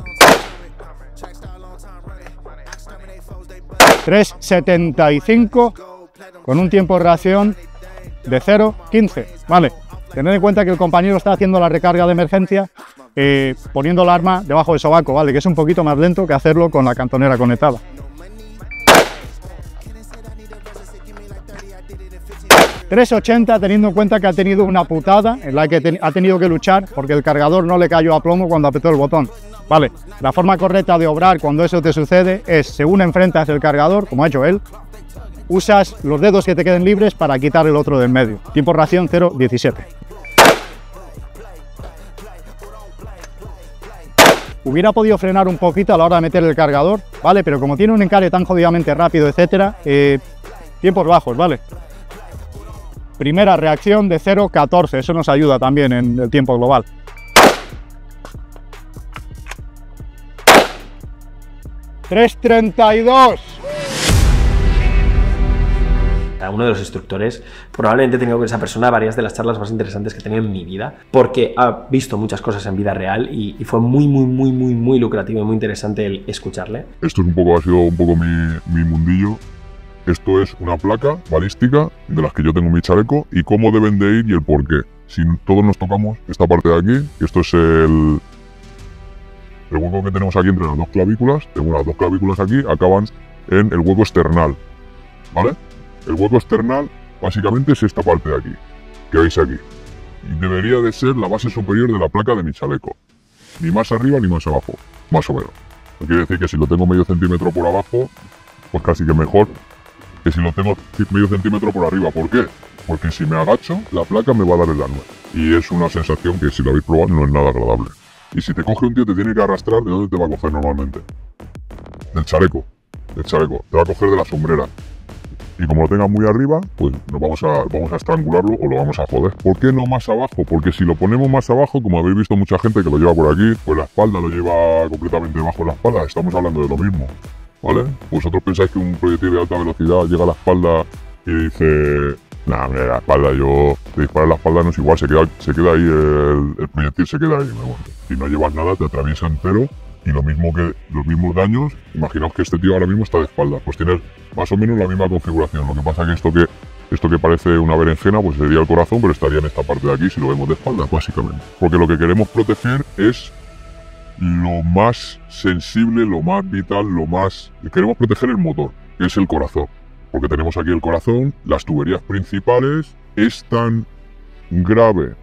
tres setenta y cinco con un tiempo de reacción de cero quince, vale. Tened en cuenta que el compañero está haciendo la recarga de emergencia eh, poniendo el arma debajo del sobaco, vale, que es un poquito más lento que hacerlo con la cantonera conectada. tres ochenta, teniendo en cuenta que ha tenido una putada en la que te, ha tenido que luchar porque el cargador no le cayó a plomo cuando apretó el botón. Vale, la forma correcta de obrar cuando eso te sucede es, según enfrentas el cargador, como ha hecho él, usas los dedos que te queden libres para quitar el otro del medio. Tiempo de reacción cero diecisiete. Hubiera podido frenar un poquito a la hora de meter el cargador, ¿vale? Pero como tiene un encare tan jodidamente rápido, etcétera, eh, tiempos bajos, ¿vale? Primera reacción de cero catorce, eso nos ayuda también en el tiempo global. tres treinta y dos. Uno de los instructores, probablemente he tenido con esa persona varias de las charlas más interesantes que he tenido en mi vida, porque ha visto muchas cosas en vida real y, y fue muy, muy, muy, muy, muy lucrativo y muy interesante el escucharle. Esto es un poco, ha sido un poco mi, mi mundillo. Esto es una placa balística de las que yo tengo en mi chaleco y cómo deben de ir y el por qué. Si todos nos tocamos esta parte de aquí, esto es el, el hueco que tenemos aquí entre las dos clavículas, tengo las dos clavículas aquí, acaban en el hueco esternal, ¿vale? El hueco external básicamente es esta parte de aquí, que veis aquí. Y debería de ser la base superior de la placa de mi chaleco. Ni más arriba ni más abajo, más o menos. No quiere decir que si lo tengo medio centímetro por abajo, pues casi que mejor que si lo tengo medio centímetro por arriba. ¿Por qué? Porque si me agacho, la placa me va a dar el arma. Y es una sensación que si lo habéis probado no es nada agradable. Y si te coge un tío te tiene que arrastrar, ¿de dónde te va a coger normalmente? Del chaleco. Del chaleco. Te va a coger de la sombrera. Y como lo tenga muy arriba, pues nos vamos a, vamos a estrangularlo o lo vamos a joder. ¿Por qué no más abajo? Porque si lo ponemos más abajo, como habéis visto mucha gente que lo lleva por aquí, pues la espalda lo lleva completamente debajo de la espalda. Estamos hablando de lo mismo, ¿vale? Vosotros pensáis que un proyectil de alta velocidad llega a la espalda y dice... Nah, mira, la espalda, yo... Te disparar la espalda no es igual, se queda, se queda ahí, el, el proyectil se queda ahí. Bueno, si no llevas nada, te atraviesa entero. Y lo mismo que los mismos daños, imaginaos que este tío ahora mismo está de espalda, pues tienes más o menos la misma configuración. Lo que pasa que esto que esto que parece una berenjena, pues sería el corazón, pero estaría en esta parte de aquí si lo vemos de espalda, básicamente. Porque lo que queremos proteger es lo más sensible, lo más vital, lo más... Queremos proteger el motor, que es el corazón. Porque tenemos aquí el corazón, las tuberías principales. Es tan grave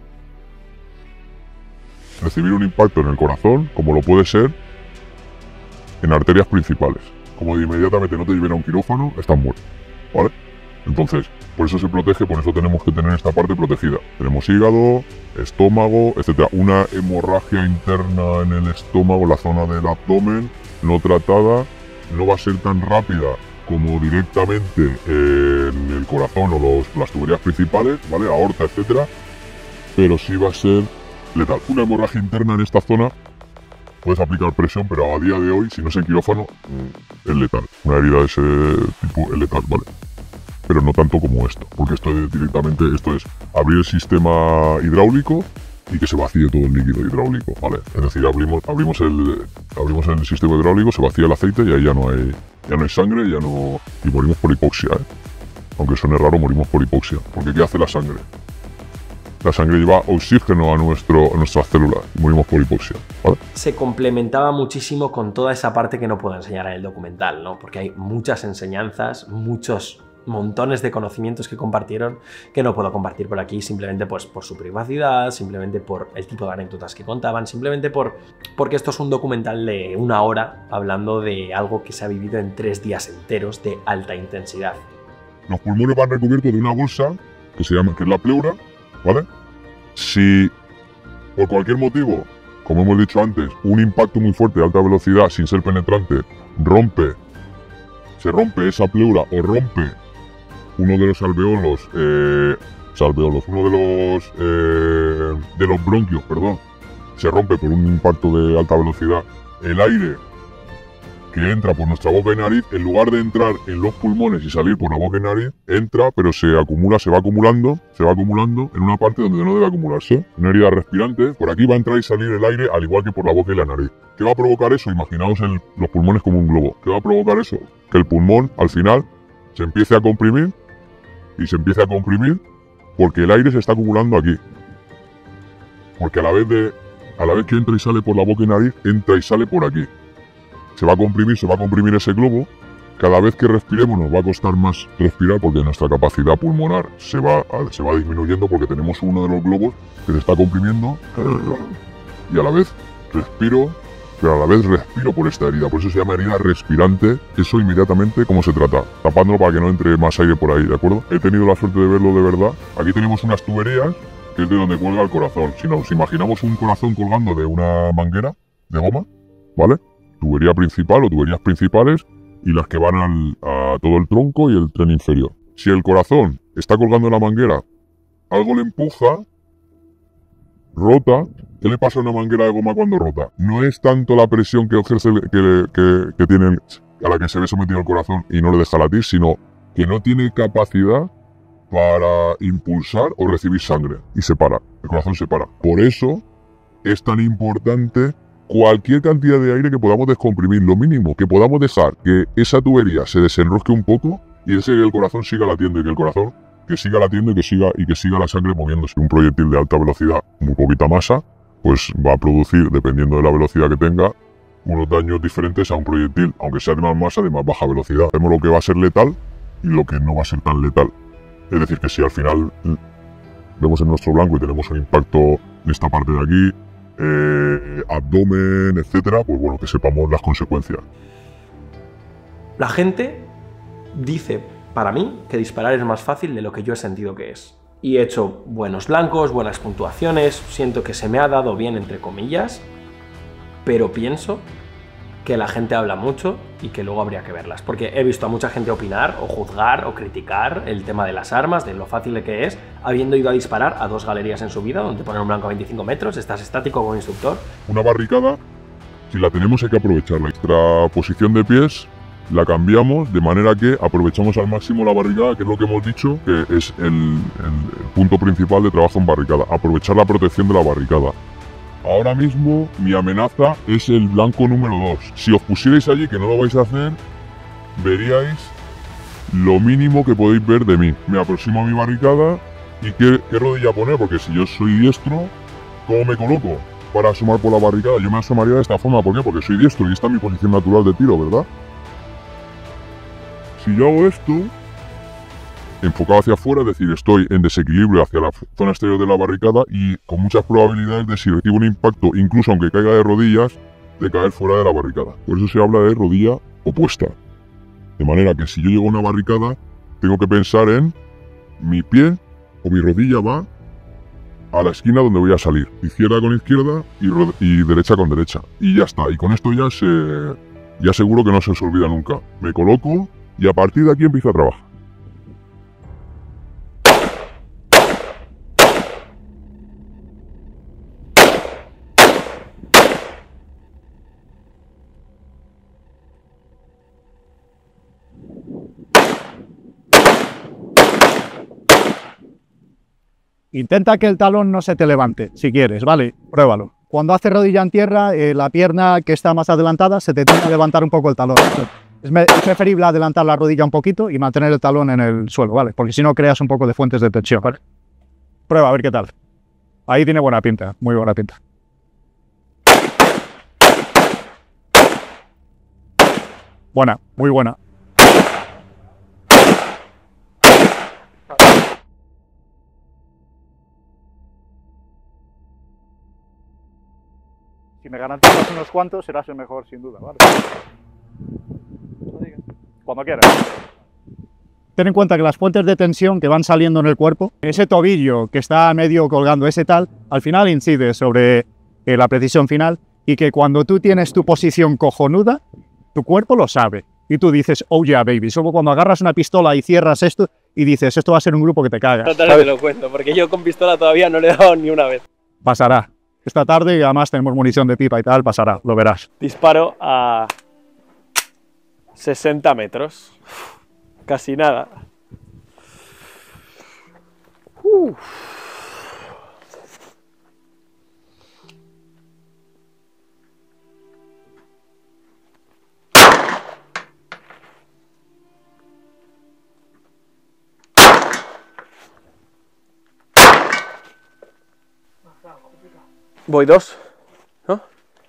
recibir un impacto en el corazón como lo puede ser en arterias principales. Como de inmediatamente no te lleven a un quirófano, estás muerto, ¿vale? Entonces, por eso se protege, por eso tenemos que tener esta parte protegida. Tenemos hígado, estómago, etcétera. Una hemorragia interna en el estómago, la zona del abdomen, no tratada, no va a ser tan rápida como directamente en el corazón o los, las tuberías principales, ¿vale? Aorta, etcétera. Pero sí va a ser letal. Una hemorragia interna en esta zona, puedes aplicar presión, pero a día de hoy, si no es en quirófano, es letal. Una herida de ese tipo es letal, ¿vale? Pero no tanto como esto, porque esto es directamente, esto es abrir el sistema hidráulico y que se vacíe todo el líquido hidráulico, ¿vale? Es decir, abrimos, abrimos, el, abrimos el sistema hidráulico, se vacía el aceite y ahí ya no hay, ya no hay sangre, ya no... y morimos por hipoxia, ¿eh? aunque suene raro, morimos por hipoxia. Porque ¿qué hace la sangre? La sangre lleva oxígeno a, nuestro, a nuestras células y morimos por hipoxia, ¿vale? Se complementaba muchísimo con toda esa parte que no puedo enseñar en el documental, ¿no? Porque hay muchas enseñanzas, muchos montones de conocimientos que compartieron que no puedo compartir por aquí simplemente pues, por su privacidad, simplemente por el tipo de anécdotas que contaban, simplemente por, porque esto es un documental de una hora hablando de algo que se ha vivido en tres días enteros de alta intensidad. Los pulmones van recubiertos de una bolsa que se llama, que es la pleura, ¿vale? Si por cualquier motivo, como hemos dicho antes, un impacto muy fuerte de alta velocidad sin ser penetrante rompe, se rompe esa pleura o rompe uno de los alveolos, eh, alveolos, uno de los eh, de los bronquios, perdón, se rompe por un impacto de alta velocidad, el aire que entra por nuestra boca y nariz, en lugar de entrar en los pulmones y salir por la boca y nariz, entra, pero se acumula, se va acumulando, se va acumulando en una parte donde no debe acumularse. Una herida respirante, por aquí va a entrar y salir el aire, al igual que por la boca y la nariz. ¿Qué va a provocar eso? Imaginaos el, los pulmones como un globo. ¿Qué va a provocar eso? Que el pulmón, al final, se empiece a comprimir, y se empiece a comprimir porque el aire se está acumulando aquí. Porque a la vez de, a la vez que entra y sale por la boca y nariz, entra y sale por aquí. Se va a comprimir, se va a comprimir ese globo. Cada vez que respiremos nos va a costar más respirar porque nuestra capacidad pulmonar se va, se va disminuyendo porque tenemos uno de los globos que se está comprimiendo y a la vez respiro, pero a la vez respiro por esta herida. Por eso se llama herida respirante. Eso inmediatamente, ¿cómo se trata? Tapándolo para que no entre más aire por ahí, ¿de acuerdo? He tenido la suerte de verlo de verdad. Aquí tenemos unas tuberías que es de donde cuelga el corazón. Si nos imaginamos un corazón colgando de una manguera de goma, ¿vale? Tubería principal o tuberías principales y las que van al, a todo el tronco y el tren inferior. Si el corazón está colgando en la manguera, algo le empuja, rota. ¿Qué le pasa a una manguera de goma cuando rota? No es tanto la presión que ejerce, que, que, que tiene, a la que se ve sometido el corazón y no le deja latir, sino que no tiene capacidad para impulsar o recibir sangre y se para, el corazón se para. Por eso es tan importante cualquier cantidad de aire que podamos descomprimir, lo mínimo, que podamos dejar que esa tubería se desenrosque un poco y ese que el corazón siga latiendo y que el corazón que siga latiendo y que siga, y que siga la sangre moviéndose. Un proyectil de alta velocidad, muy poquita masa, pues va a producir, dependiendo de la velocidad que tenga, unos daños diferentes a un proyectil, aunque sea de más masa, de más baja velocidad. Vemos lo que va a ser letal y lo que no va a ser tan letal. Es decir, que si al final vemos en nuestro blanco y tenemos un impacto en esta parte de aquí, eh, abdomen, etcétera, pues bueno, que sepamos las consecuencias. La gente dice, para mí, que disparar es más fácil de lo que yo he sentido que es. Y he hecho buenos blancos, buenas puntuaciones, siento que se me ha dado bien, entre comillas, pero pienso que la gente habla mucho y que luego habría que verlas. Porque he visto a mucha gente opinar, o juzgar, o criticar el tema de las armas, de lo fácil que es, habiendo ido a disparar a dos galerías en su vida, donde te ponen un blanco a veinticinco metros, estás estático como instructor. Una barricada, si la tenemos hay que aprovecharla. Nuestra posición de pies la cambiamos de manera que aprovechamos al máximo la barricada, que es lo que hemos dicho, que es el, el, el punto principal de trabajo en barricada. Aprovechar la protección de la barricada. Ahora mismo mi amenaza es el blanco número dos. Si os pusierais allí, que no lo vais a hacer, veríais lo mínimo que podéis ver de mí. Me aproximo a mi barricada y qué, qué rodilla poner, porque si yo soy diestro, ¿cómo me coloco para asomar por la barricada? Yo me asomaría de esta forma, ¿por qué? Porque soy diestro y esta es mi posición natural de tiro, ¿verdad? Si yo hago esto, enfocado hacia afuera, es decir, estoy en desequilibrio hacia la zona exterior de la barricada y con muchas probabilidades de, si recibo un impacto, incluso aunque caiga de rodillas, de caer fuera de la barricada. Por eso se habla de rodilla opuesta. De manera que si yo llego a una barricada, tengo que pensar en mi pie o mi rodilla va a la esquina donde voy a salir. Izquierda con izquierda y, y derecha con derecha. Y ya está. Y con esto ya se ya seguro que no se os olvida nunca. Me coloco y a partir de aquí empiezo a trabajar. Intenta que el talón no se te levante, si quieres, ¿vale? Pruébalo. Cuando haces rodilla en tierra, eh, la pierna que está más adelantada se te tiene que levantar un poco el talón. Es, me, es preferible adelantar la rodilla un poquito y mantener el talón en el suelo, ¿vale? Porque si no creas un poco de fuentes de tensión, ¿vale? Prueba, a ver qué tal. Ahí tiene buena pinta, muy buena pinta. Buena, muy buena. Si me garantizas unos cuantos, serás el mejor, sin duda, ¿vale? Cuando quieras. Ten en cuenta que las fuentes de tensión que van saliendo en el cuerpo, ese tobillo que está medio colgando, ese tal, al final incide sobre eh, la precisión final, y que cuando tú tienes tu posición cojonuda, tu cuerpo lo sabe. Y tú dices, oh yeah, baby. Solo cuando agarras una pistola y cierras esto y dices, esto va a ser un grupo que te caga. No te lo cuento, porque yo con pistola todavía no le he dado ni una vez. Pasará. Esta tarde, y además tenemos munición de pipa y tal, pasará, lo verás. Disparo a sesenta metros. Casi nada. Uf. Voy dos, ¿no?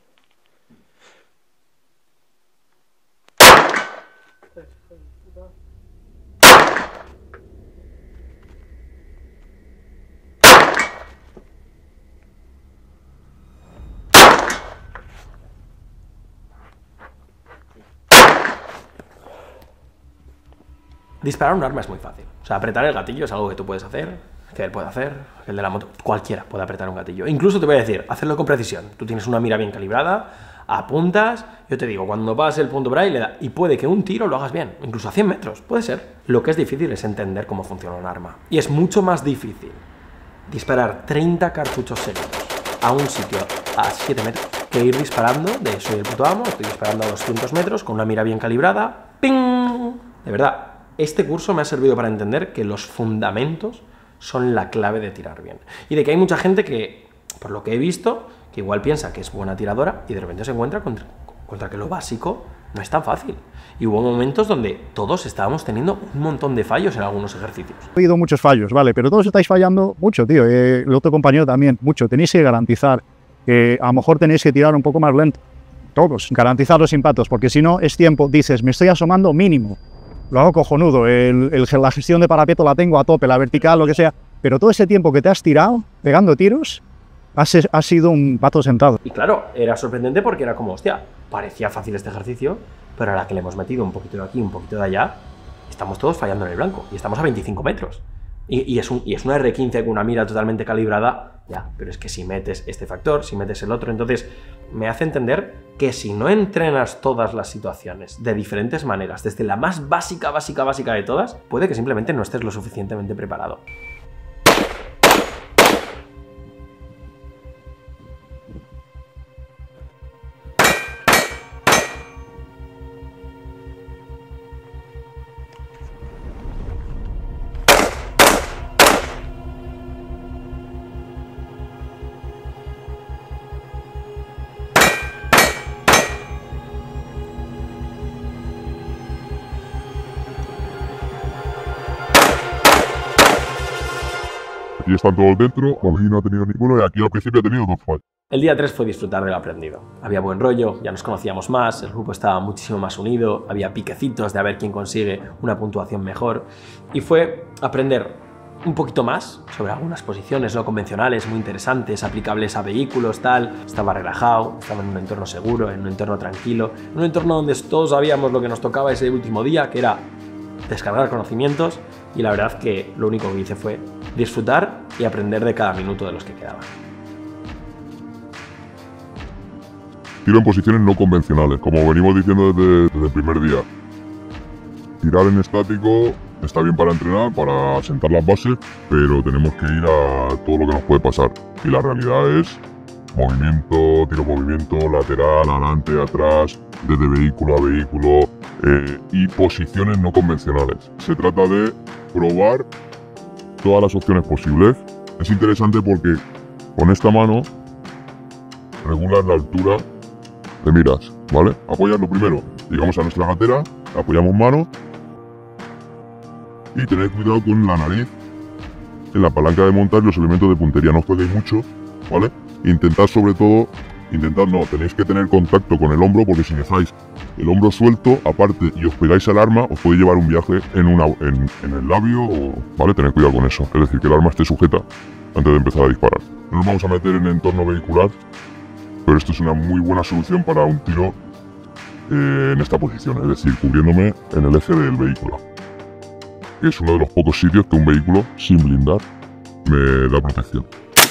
Disparar un arma es muy fácil. O sea, apretar el gatillo es algo que tú puedes hacer, que él puede hacer, que el de la moto, cualquiera puede apretar un gatillo. Incluso te voy a decir, hacerlo con precisión. Tú tienes una mira bien calibrada, apuntas, yo te digo, cuando vas el punto braille, le da, y puede que un tiro lo hagas bien, incluso a cien metros, puede ser. Lo que es difícil es entender cómo funciona un arma. Y es mucho más difícil disparar treinta cartuchos seguidos a un sitio a siete metros que ir disparando de soy el puto amo, estoy disparando a doscientos metros con una mira bien calibrada, ¡ping! De verdad, este curso me ha servido para entender que los fundamentos son la clave de tirar bien. Y de que hay mucha gente que, por lo que he visto, que igual piensa que es buena tiradora y de repente se encuentra contra, contra que lo básico no es tan fácil. Y hubo momentos donde todos estábamos teniendo un montón de fallos en algunos ejercicios. He oído muchos fallos, vale, pero todos estáis fallando mucho, tío. Eh, el otro compañero también, mucho. Tenéis que garantizar que a lo mejor tenéis que tirar un poco más lento. Todos. Garantizar los impactos, porque si no es tiempo, dices, me estoy asomando mínimo. Lo hago cojonudo, el, el, la gestión de parapeto la tengo a tope, la vertical, lo que sea, pero todo ese tiempo que te has tirado pegando tiros, has, has sido un pato sentado. Y claro, era sorprendente porque era como, hostia, parecía fácil este ejercicio, pero a la que le hemos metido un poquito de aquí, un poquito de allá, estamos todos fallando en el blanco y estamos a veinticinco metros. Y, y, es un, y es una erre quince con una mira totalmente calibrada, ya, pero es que si metes este factor, si metes el otro, entonces me hace entender que si no entrenas todas las situaciones de diferentes maneras, desde la más básica, básica, básica de todas, puede que simplemente no estés lo suficientemente preparado. Aquí están todos dentro, Bobby no ha tenido ninguno y aquí al principio ha tenido dos fallos. El día tres fue disfrutar del aprendido. Había buen rollo, ya nos conocíamos más, el grupo estaba muchísimo más unido, había piquecitos de a ver quién consigue una puntuación mejor y fue aprender un poquito más sobre algunas posiciones no convencionales muy interesantes, aplicables a vehículos, tal. Estaba relajado, estaba en un entorno seguro, en un entorno tranquilo, en un entorno donde todos sabíamos lo que nos tocaba ese último día, que era descargar conocimientos, y la verdad que lo único que hice fue disfrutar y aprender de cada minuto de los que quedaban. Tiro en posiciones no convencionales, como venimos diciendo desde, desde el primer día. Tirar en estático está bien para entrenar, para sentar las bases, pero tenemos que ir a todo lo que nos puede pasar. Y la realidad es movimiento, tiro movimiento, lateral, adelante, atrás, desde vehículo a vehículo eh, y posiciones no convencionales. Se trata de probar todas las opciones posibles. Es interesante porque con esta mano regulas la altura de miras, ¿vale? Apoyas lo primero, llegamos a nuestra gatera apoyamos mano y tened cuidado con la nariz en la palanca de montar y los elementos de puntería, no os peguéis mucho, ¿vale? Intentad sobre todo, intentad no, tenéis que tener contacto con el hombro porque si dejáis el hombro suelto, aparte, y os pegáis al arma, os podéis llevar un viaje en, una, en, en el labio, o, ¿vale? Tened cuidado con eso, es decir, que el arma esté sujeta antes de empezar a disparar. No nos vamos a meter en entorno vehicular, pero esto es una muy buena solución para un tiro eh, en esta posición, es decir, cubriéndome en el eje del vehículo. Que es uno de los pocos sitios que un vehículo sin blindar me da protección.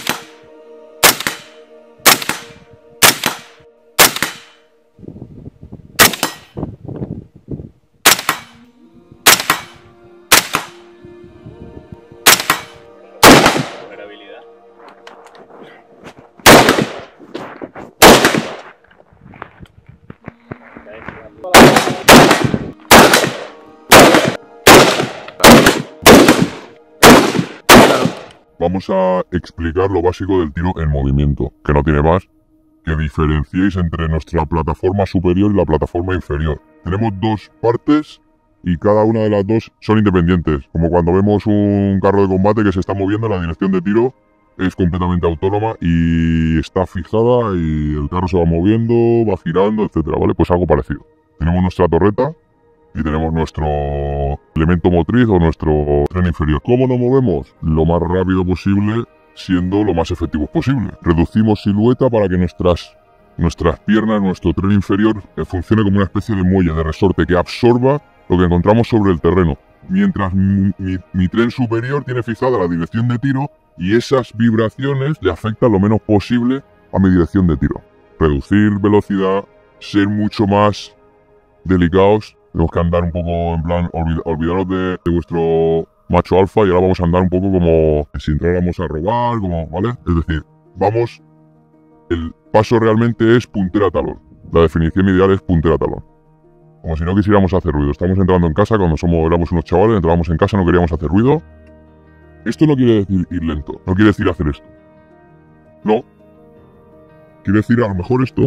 Vamos a explicar lo básico del tiro en movimiento, que no tiene más que diferenciéis entre nuestra plataforma superior y la plataforma inferior. Tenemos dos partes y cada una de las dos son independientes, como cuando vemos un carro de combate que se está moviendo, la dirección de tiro es completamente autónoma y está fijada y el carro se va moviendo, va girando, etcétera, ¿vale? Pues algo parecido. Tenemos nuestra torreta y tenemos nuestro elemento motriz o nuestro tren inferior. ¿Cómo nos movemos? Lo más rápido posible, siendo lo más efectivos posible. Reducimos silueta para que nuestras, nuestras piernas, nuestro tren inferior, eh, funcione como una especie de muelle, de resorte, que absorba lo que encontramos sobre el terreno. Mientras mi, mi, mi tren superior tiene fijada la dirección de tiro y esas vibraciones le afectan lo menos posible a mi dirección de tiro. Reducir velocidad, ser mucho más delicados. Tenemos que andar un poco en plan, olvid olvidaros de, de vuestro macho alfa y ahora vamos a andar un poco como si entráramos a robar, como, ¿vale? Es decir, vamos, el paso realmente es puntera a talón. La definición ideal es puntera a talón. Como si no quisiéramos hacer ruido. Estamos entrando en casa cuando somos, éramos unos chavales, entrábamos en casa, no queríamos hacer ruido. Esto no quiere decir ir lento, no quiere decir hacer esto. No. Quiere decir a lo mejor esto.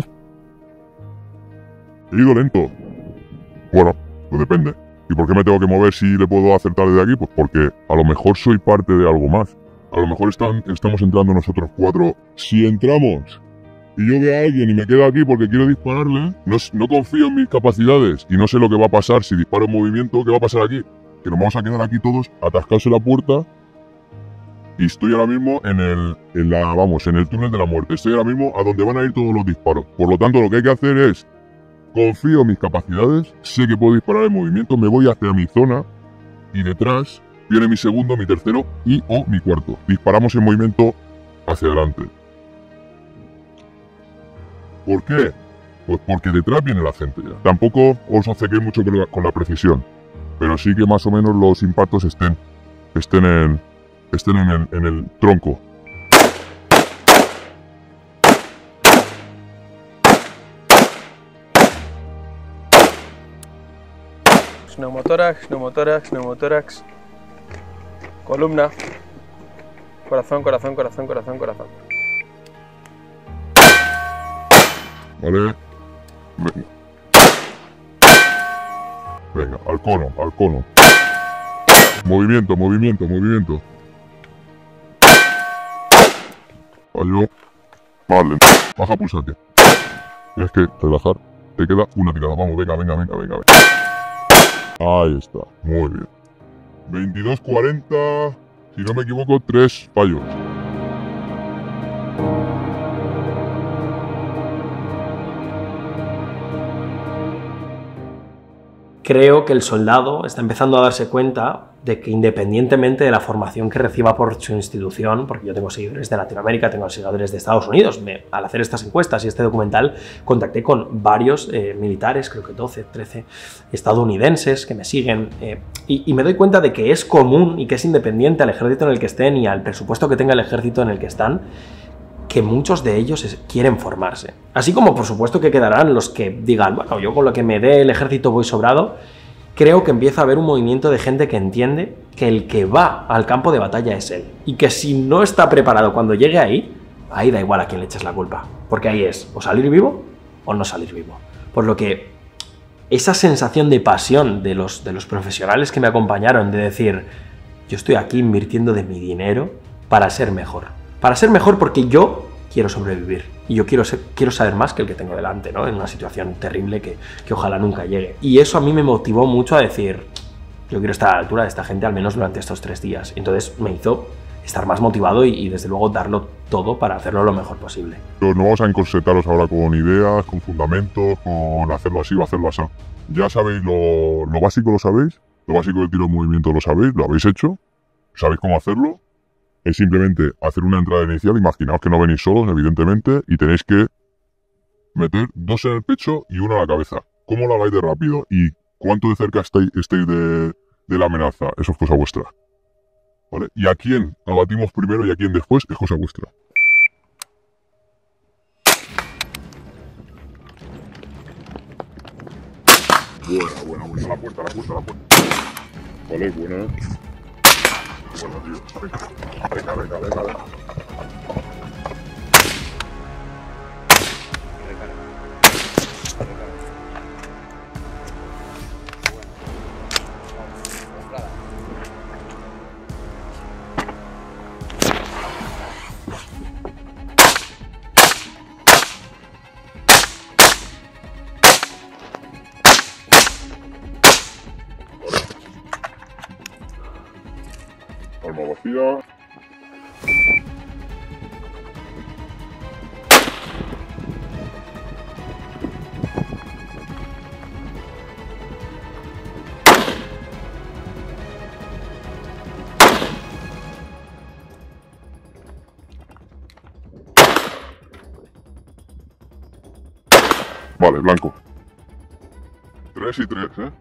He ido lento. Bueno, pues depende. ¿Y por qué me tengo que mover si le puedo acertar desde aquí? Pues porque a lo mejor soy parte de algo más. A lo mejor están, estamos entrando nosotros cuatro. Si entramos y yo veo a alguien y me quedo aquí porque quiero dispararle, no, no confío en mis capacidades y no sé lo que va a pasar si disparo en movimiento. ¿Qué va a pasar aquí? Que nos vamos a quedar aquí todos atascados en la puerta y estoy ahora mismo en el, en la, vamos, en el túnel de la muerte. Estoy ahora mismo a donde van a ir todos los disparos. Por lo tanto, lo que hay que hacer es confío en mis capacidades, sé que puedo disparar en movimiento, me voy hacia mi zona y detrás viene mi segundo, mi tercero y o mi cuarto. Disparamos en movimiento hacia adelante. ¿Por qué? Pues porque detrás viene la gente ya. Tampoco os obcequéis mucho con la precisión, pero sí que más o menos los impactos estén, estén, en, estén en, el, en el tronco. Neumotórax, neumotórax, neumotórax. Columna. Corazón, corazón, corazón, corazón, corazón. Vale. Venga. Venga, al cono, al cono. Movimiento, movimiento, movimiento. Fallo. Vale. Baja pulsante. Tienes que relajar. Te queda una tirada. Vamos, venga, venga, venga, venga. venga. Ahí está, muy bien. veintidós cuarenta, si no me equivoco, tres fallos. Creo que el soldado está empezando a darse cuenta de que independientemente de la formación que reciba por su institución, porque yo tengo seguidores de Latinoamérica, tengo seguidores de Estados Unidos, me, al hacer estas encuestas y este documental contacté con varios eh, militares, creo que doce, trece estadounidenses que me siguen eh, y, y me doy cuenta de que es común y que es independiente al ejército en el que estén y al presupuesto que tenga el ejército en el que están, que muchos de ellos es, quieren formarse. Así como por supuesto que quedarán los que digan, bueno, yo con lo que me dé el ejército voy sobrado. Creo que empieza a haber un movimiento de gente que entiende que el que va al campo de batalla es él. Y que si no está preparado cuando llegue ahí, ahí da igual a quién le eches la culpa. Porque ahí es o salir vivo o no salir vivo. Por lo que esa sensación de pasión de los, de los profesionales que me acompañaron, de decir, yo estoy aquí invirtiendo de mi dinero para ser mejor. Para ser mejor porque yo quiero sobrevivir. Y yo quiero, ser, quiero saber más que el que tengo delante, ¿no? En una situación terrible que, que ojalá nunca llegue. Y eso a mí me motivó mucho a decir, yo quiero estar a la altura de esta gente al menos durante estos tres días. Entonces me hizo estar más motivado y, y desde luego darlo todo para hacerlo lo mejor posible. Pero no vamos a encorsetaros ahora con ideas, con fundamentos, con hacerlo así o hacerlo así. Ya sabéis lo, lo básico, lo sabéis. Lo básico del tiro en movimiento lo sabéis, lo habéis hecho. Sabéis cómo hacerlo. Es simplemente hacer una entrada inicial. Imaginaos que no venís solos, evidentemente, y tenéis que meter dos en el pecho y uno en la cabeza. ¿Cómo lo hagáis de rápido y cuánto de cerca estáis, estáis de, de la amenaza? Eso es cosa vuestra. ¿Vale? Y a quién abatimos primero y a quién después es cosa vuestra. Buena, buena, buena. La puerta, la puerta, la puerta. Vale, buena. Bueno, tío. Venga, venga, venga, venga. Arma vacía. Vale, blanco. Tres y tres, ¿eh?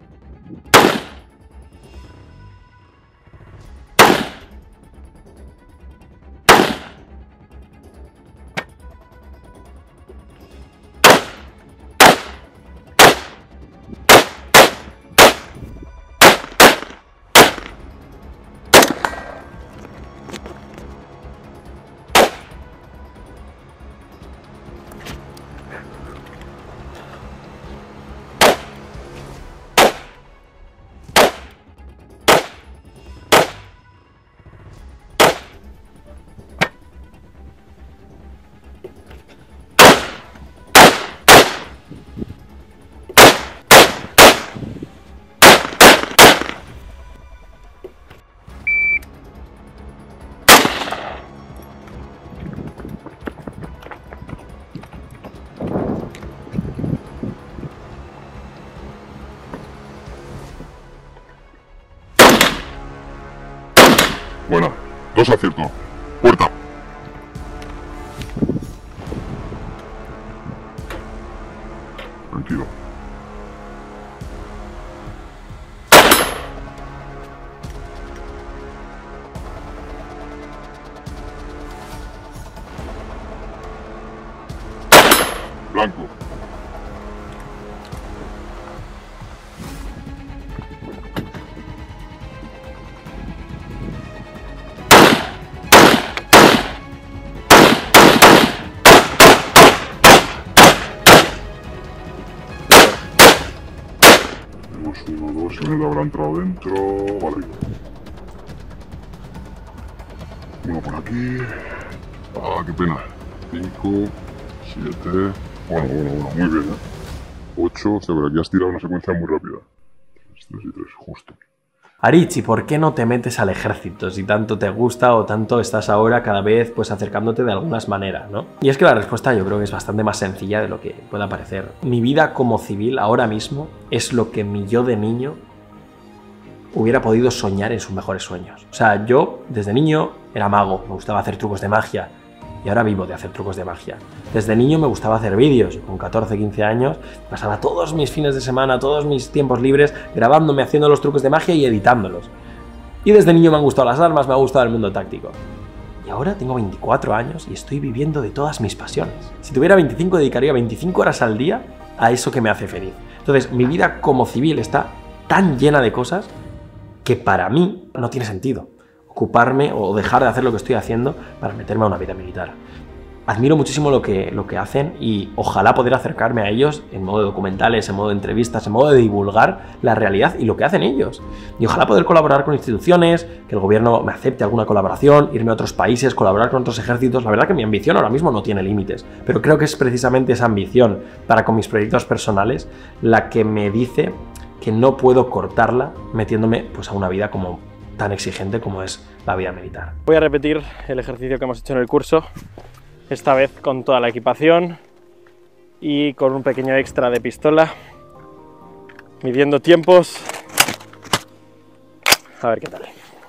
Buena, dos aciertos. Puerta. Tranquilo. Blanco. Uno, dos, se me habrá entrado dentro. Vale. Uno por aquí. Ah, qué pena. Cinco, siete. Bueno, bueno, bueno, muy bien, ¿eh? Ocho. Se verá, aquí has tirado una secuencia muy rápida. Tres, tres y tres, justo. Aritz, ¿y por qué no te metes al ejército si tanto te gusta o tanto estás ahora cada vez pues acercándote de algunas maneras, ¿no? Y es que la respuesta yo creo que es bastante más sencilla de lo que pueda parecer. Mi vida como civil ahora mismo es lo que mi yo de niño hubiera podido soñar en sus mejores sueños. O sea, yo desde niño era mago, me gustaba hacer trucos de magia y ahora vivo de hacer trucos de magia. Desde niño me gustaba hacer vídeos, con catorce, quince años pasaba todos mis fines de semana, todos mis tiempos libres grabándome, haciendo los trucos de magia y editándolos. Y desde niño me han gustado las armas, me ha gustado el mundo táctico. Y ahora tengo veinticuatro años y estoy viviendo de todas mis pasiones. Si tuviera veinticinco, dedicaría veinticinco horas al día a eso que me hace feliz. Entonces, mi vida como civil está tan llena de cosas que para mí no tiene sentido ocuparme o dejar de hacer lo que estoy haciendo para meterme a una vida militar. admiro muchísimo lo que, lo que hacen y ojalá poder acercarme a ellos en modo de documentales, en modo de entrevistas, en modo de divulgar la realidad y lo que hacen ellos. Y ojalá poder colaborar con instituciones, que el gobierno me acepte alguna colaboración, irme a otros países, colaborar con otros ejércitos. La verdad que mi ambición ahora mismo no tiene límites, pero creo que es precisamente esa ambición para con mis proyectos personales la que me dice que no puedo cortarla metiéndome pues, a una vida como tan exigente como es la vida militar. Voy a repetir el ejercicio que hemos hecho en el curso, esta vez con toda la equipación y con un pequeño extra de pistola, midiendo tiempos, a ver qué tal.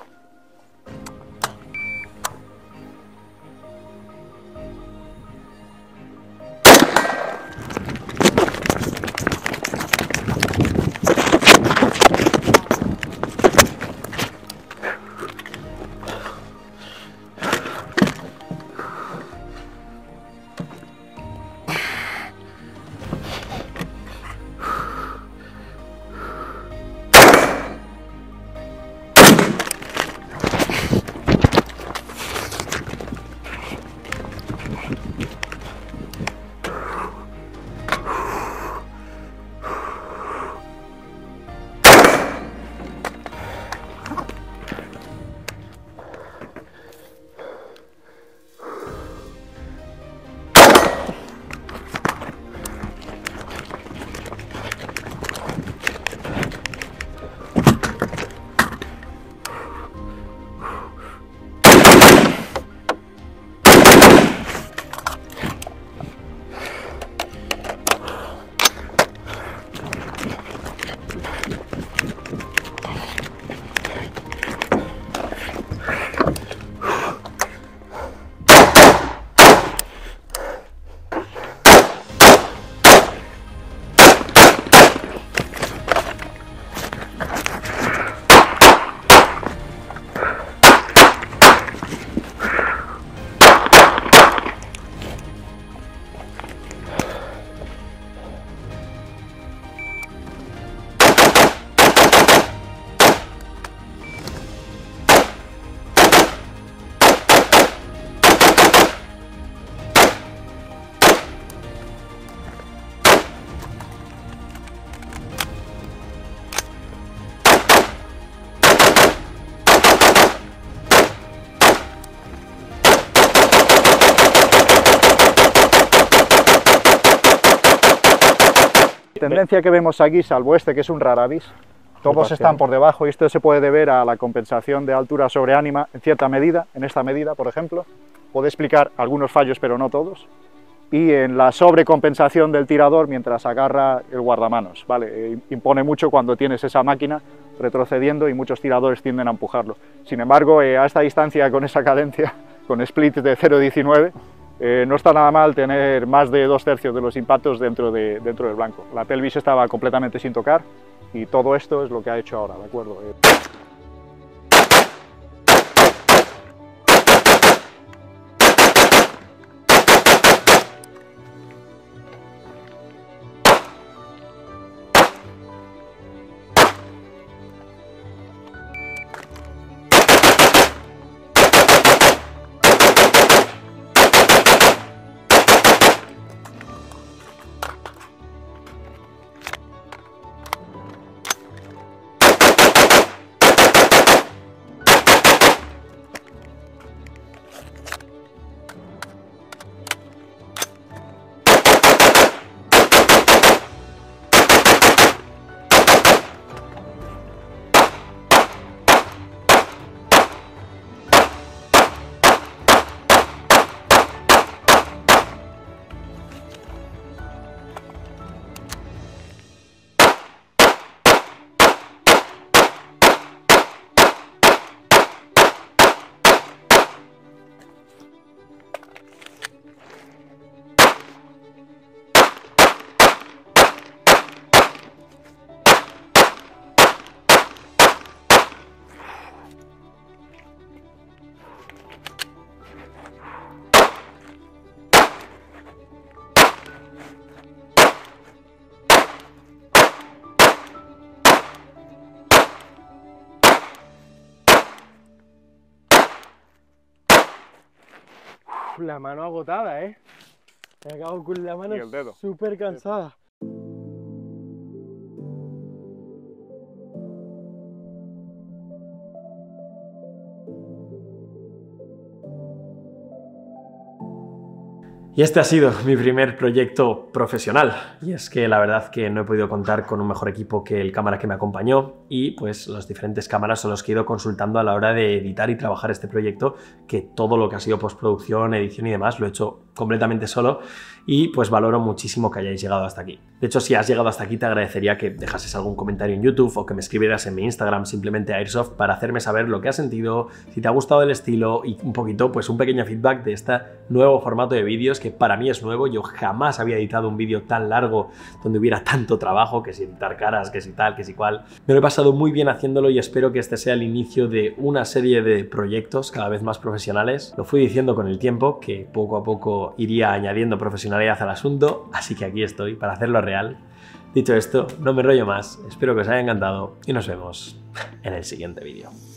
La tendencia que vemos aquí, salvo este que es un raravis, todos están por debajo y esto se puede deber a la compensación de altura sobre ánima en cierta medida, en esta medida por ejemplo, puede explicar algunos fallos pero no todos, y en la sobrecompensación del tirador mientras agarra el guardamanos, ¿vale? Impone mucho cuando tienes esa máquina retrocediendo y muchos tiradores tienden a empujarlo. Sin embargo, eh, a esta distancia con esa cadencia, con splits de cero coma diecinueve, Eh, no está nada mal tener más de dos tercios de los impactos dentro, de, dentro del blanco. La pelvis estaba completamente sin tocar y todo esto es lo que ha hecho ahora, ¿de acuerdo? Eh, Uf, la mano agotada, ¿eh? Me acabo con la mano súper cansada. Y este ha sido mi primer proyecto profesional, y es que la verdad que no he podido contar con un mejor equipo que el cámara que me acompañó, y pues las diferentes cámaras son los que he ido consultando a la hora de editar y trabajar este proyecto, que todo lo que ha sido postproducción, edición y demás lo he hecho completamente solo, y pues valoro muchísimo que hayáis llegado hasta aquí. De hecho, si has llegado hasta aquí, te agradecería que dejases algún comentario en YouTube o que me escribieras en mi Instagram, simplemente Airsoft, para hacerme saber lo que has sentido, si te ha gustado el estilo y un poquito, pues un pequeño feedback de este nuevo formato de vídeos que para mí es nuevo. Yo jamás había editado un vídeo tan largo donde hubiera tanto trabajo, que si editar caras, que si tal, que si cual. Me lo he pasado muy bien haciéndolo y espero que este sea el inicio de una serie de proyectos cada vez más profesionales. Lo fui diciendo con el tiempo, que poco a poco iría añadiendo profesionalidad al asunto, así que aquí estoy para hacerlo real. Dicho esto, no me enrollo más, espero que os haya encantado y nos vemos en el siguiente vídeo.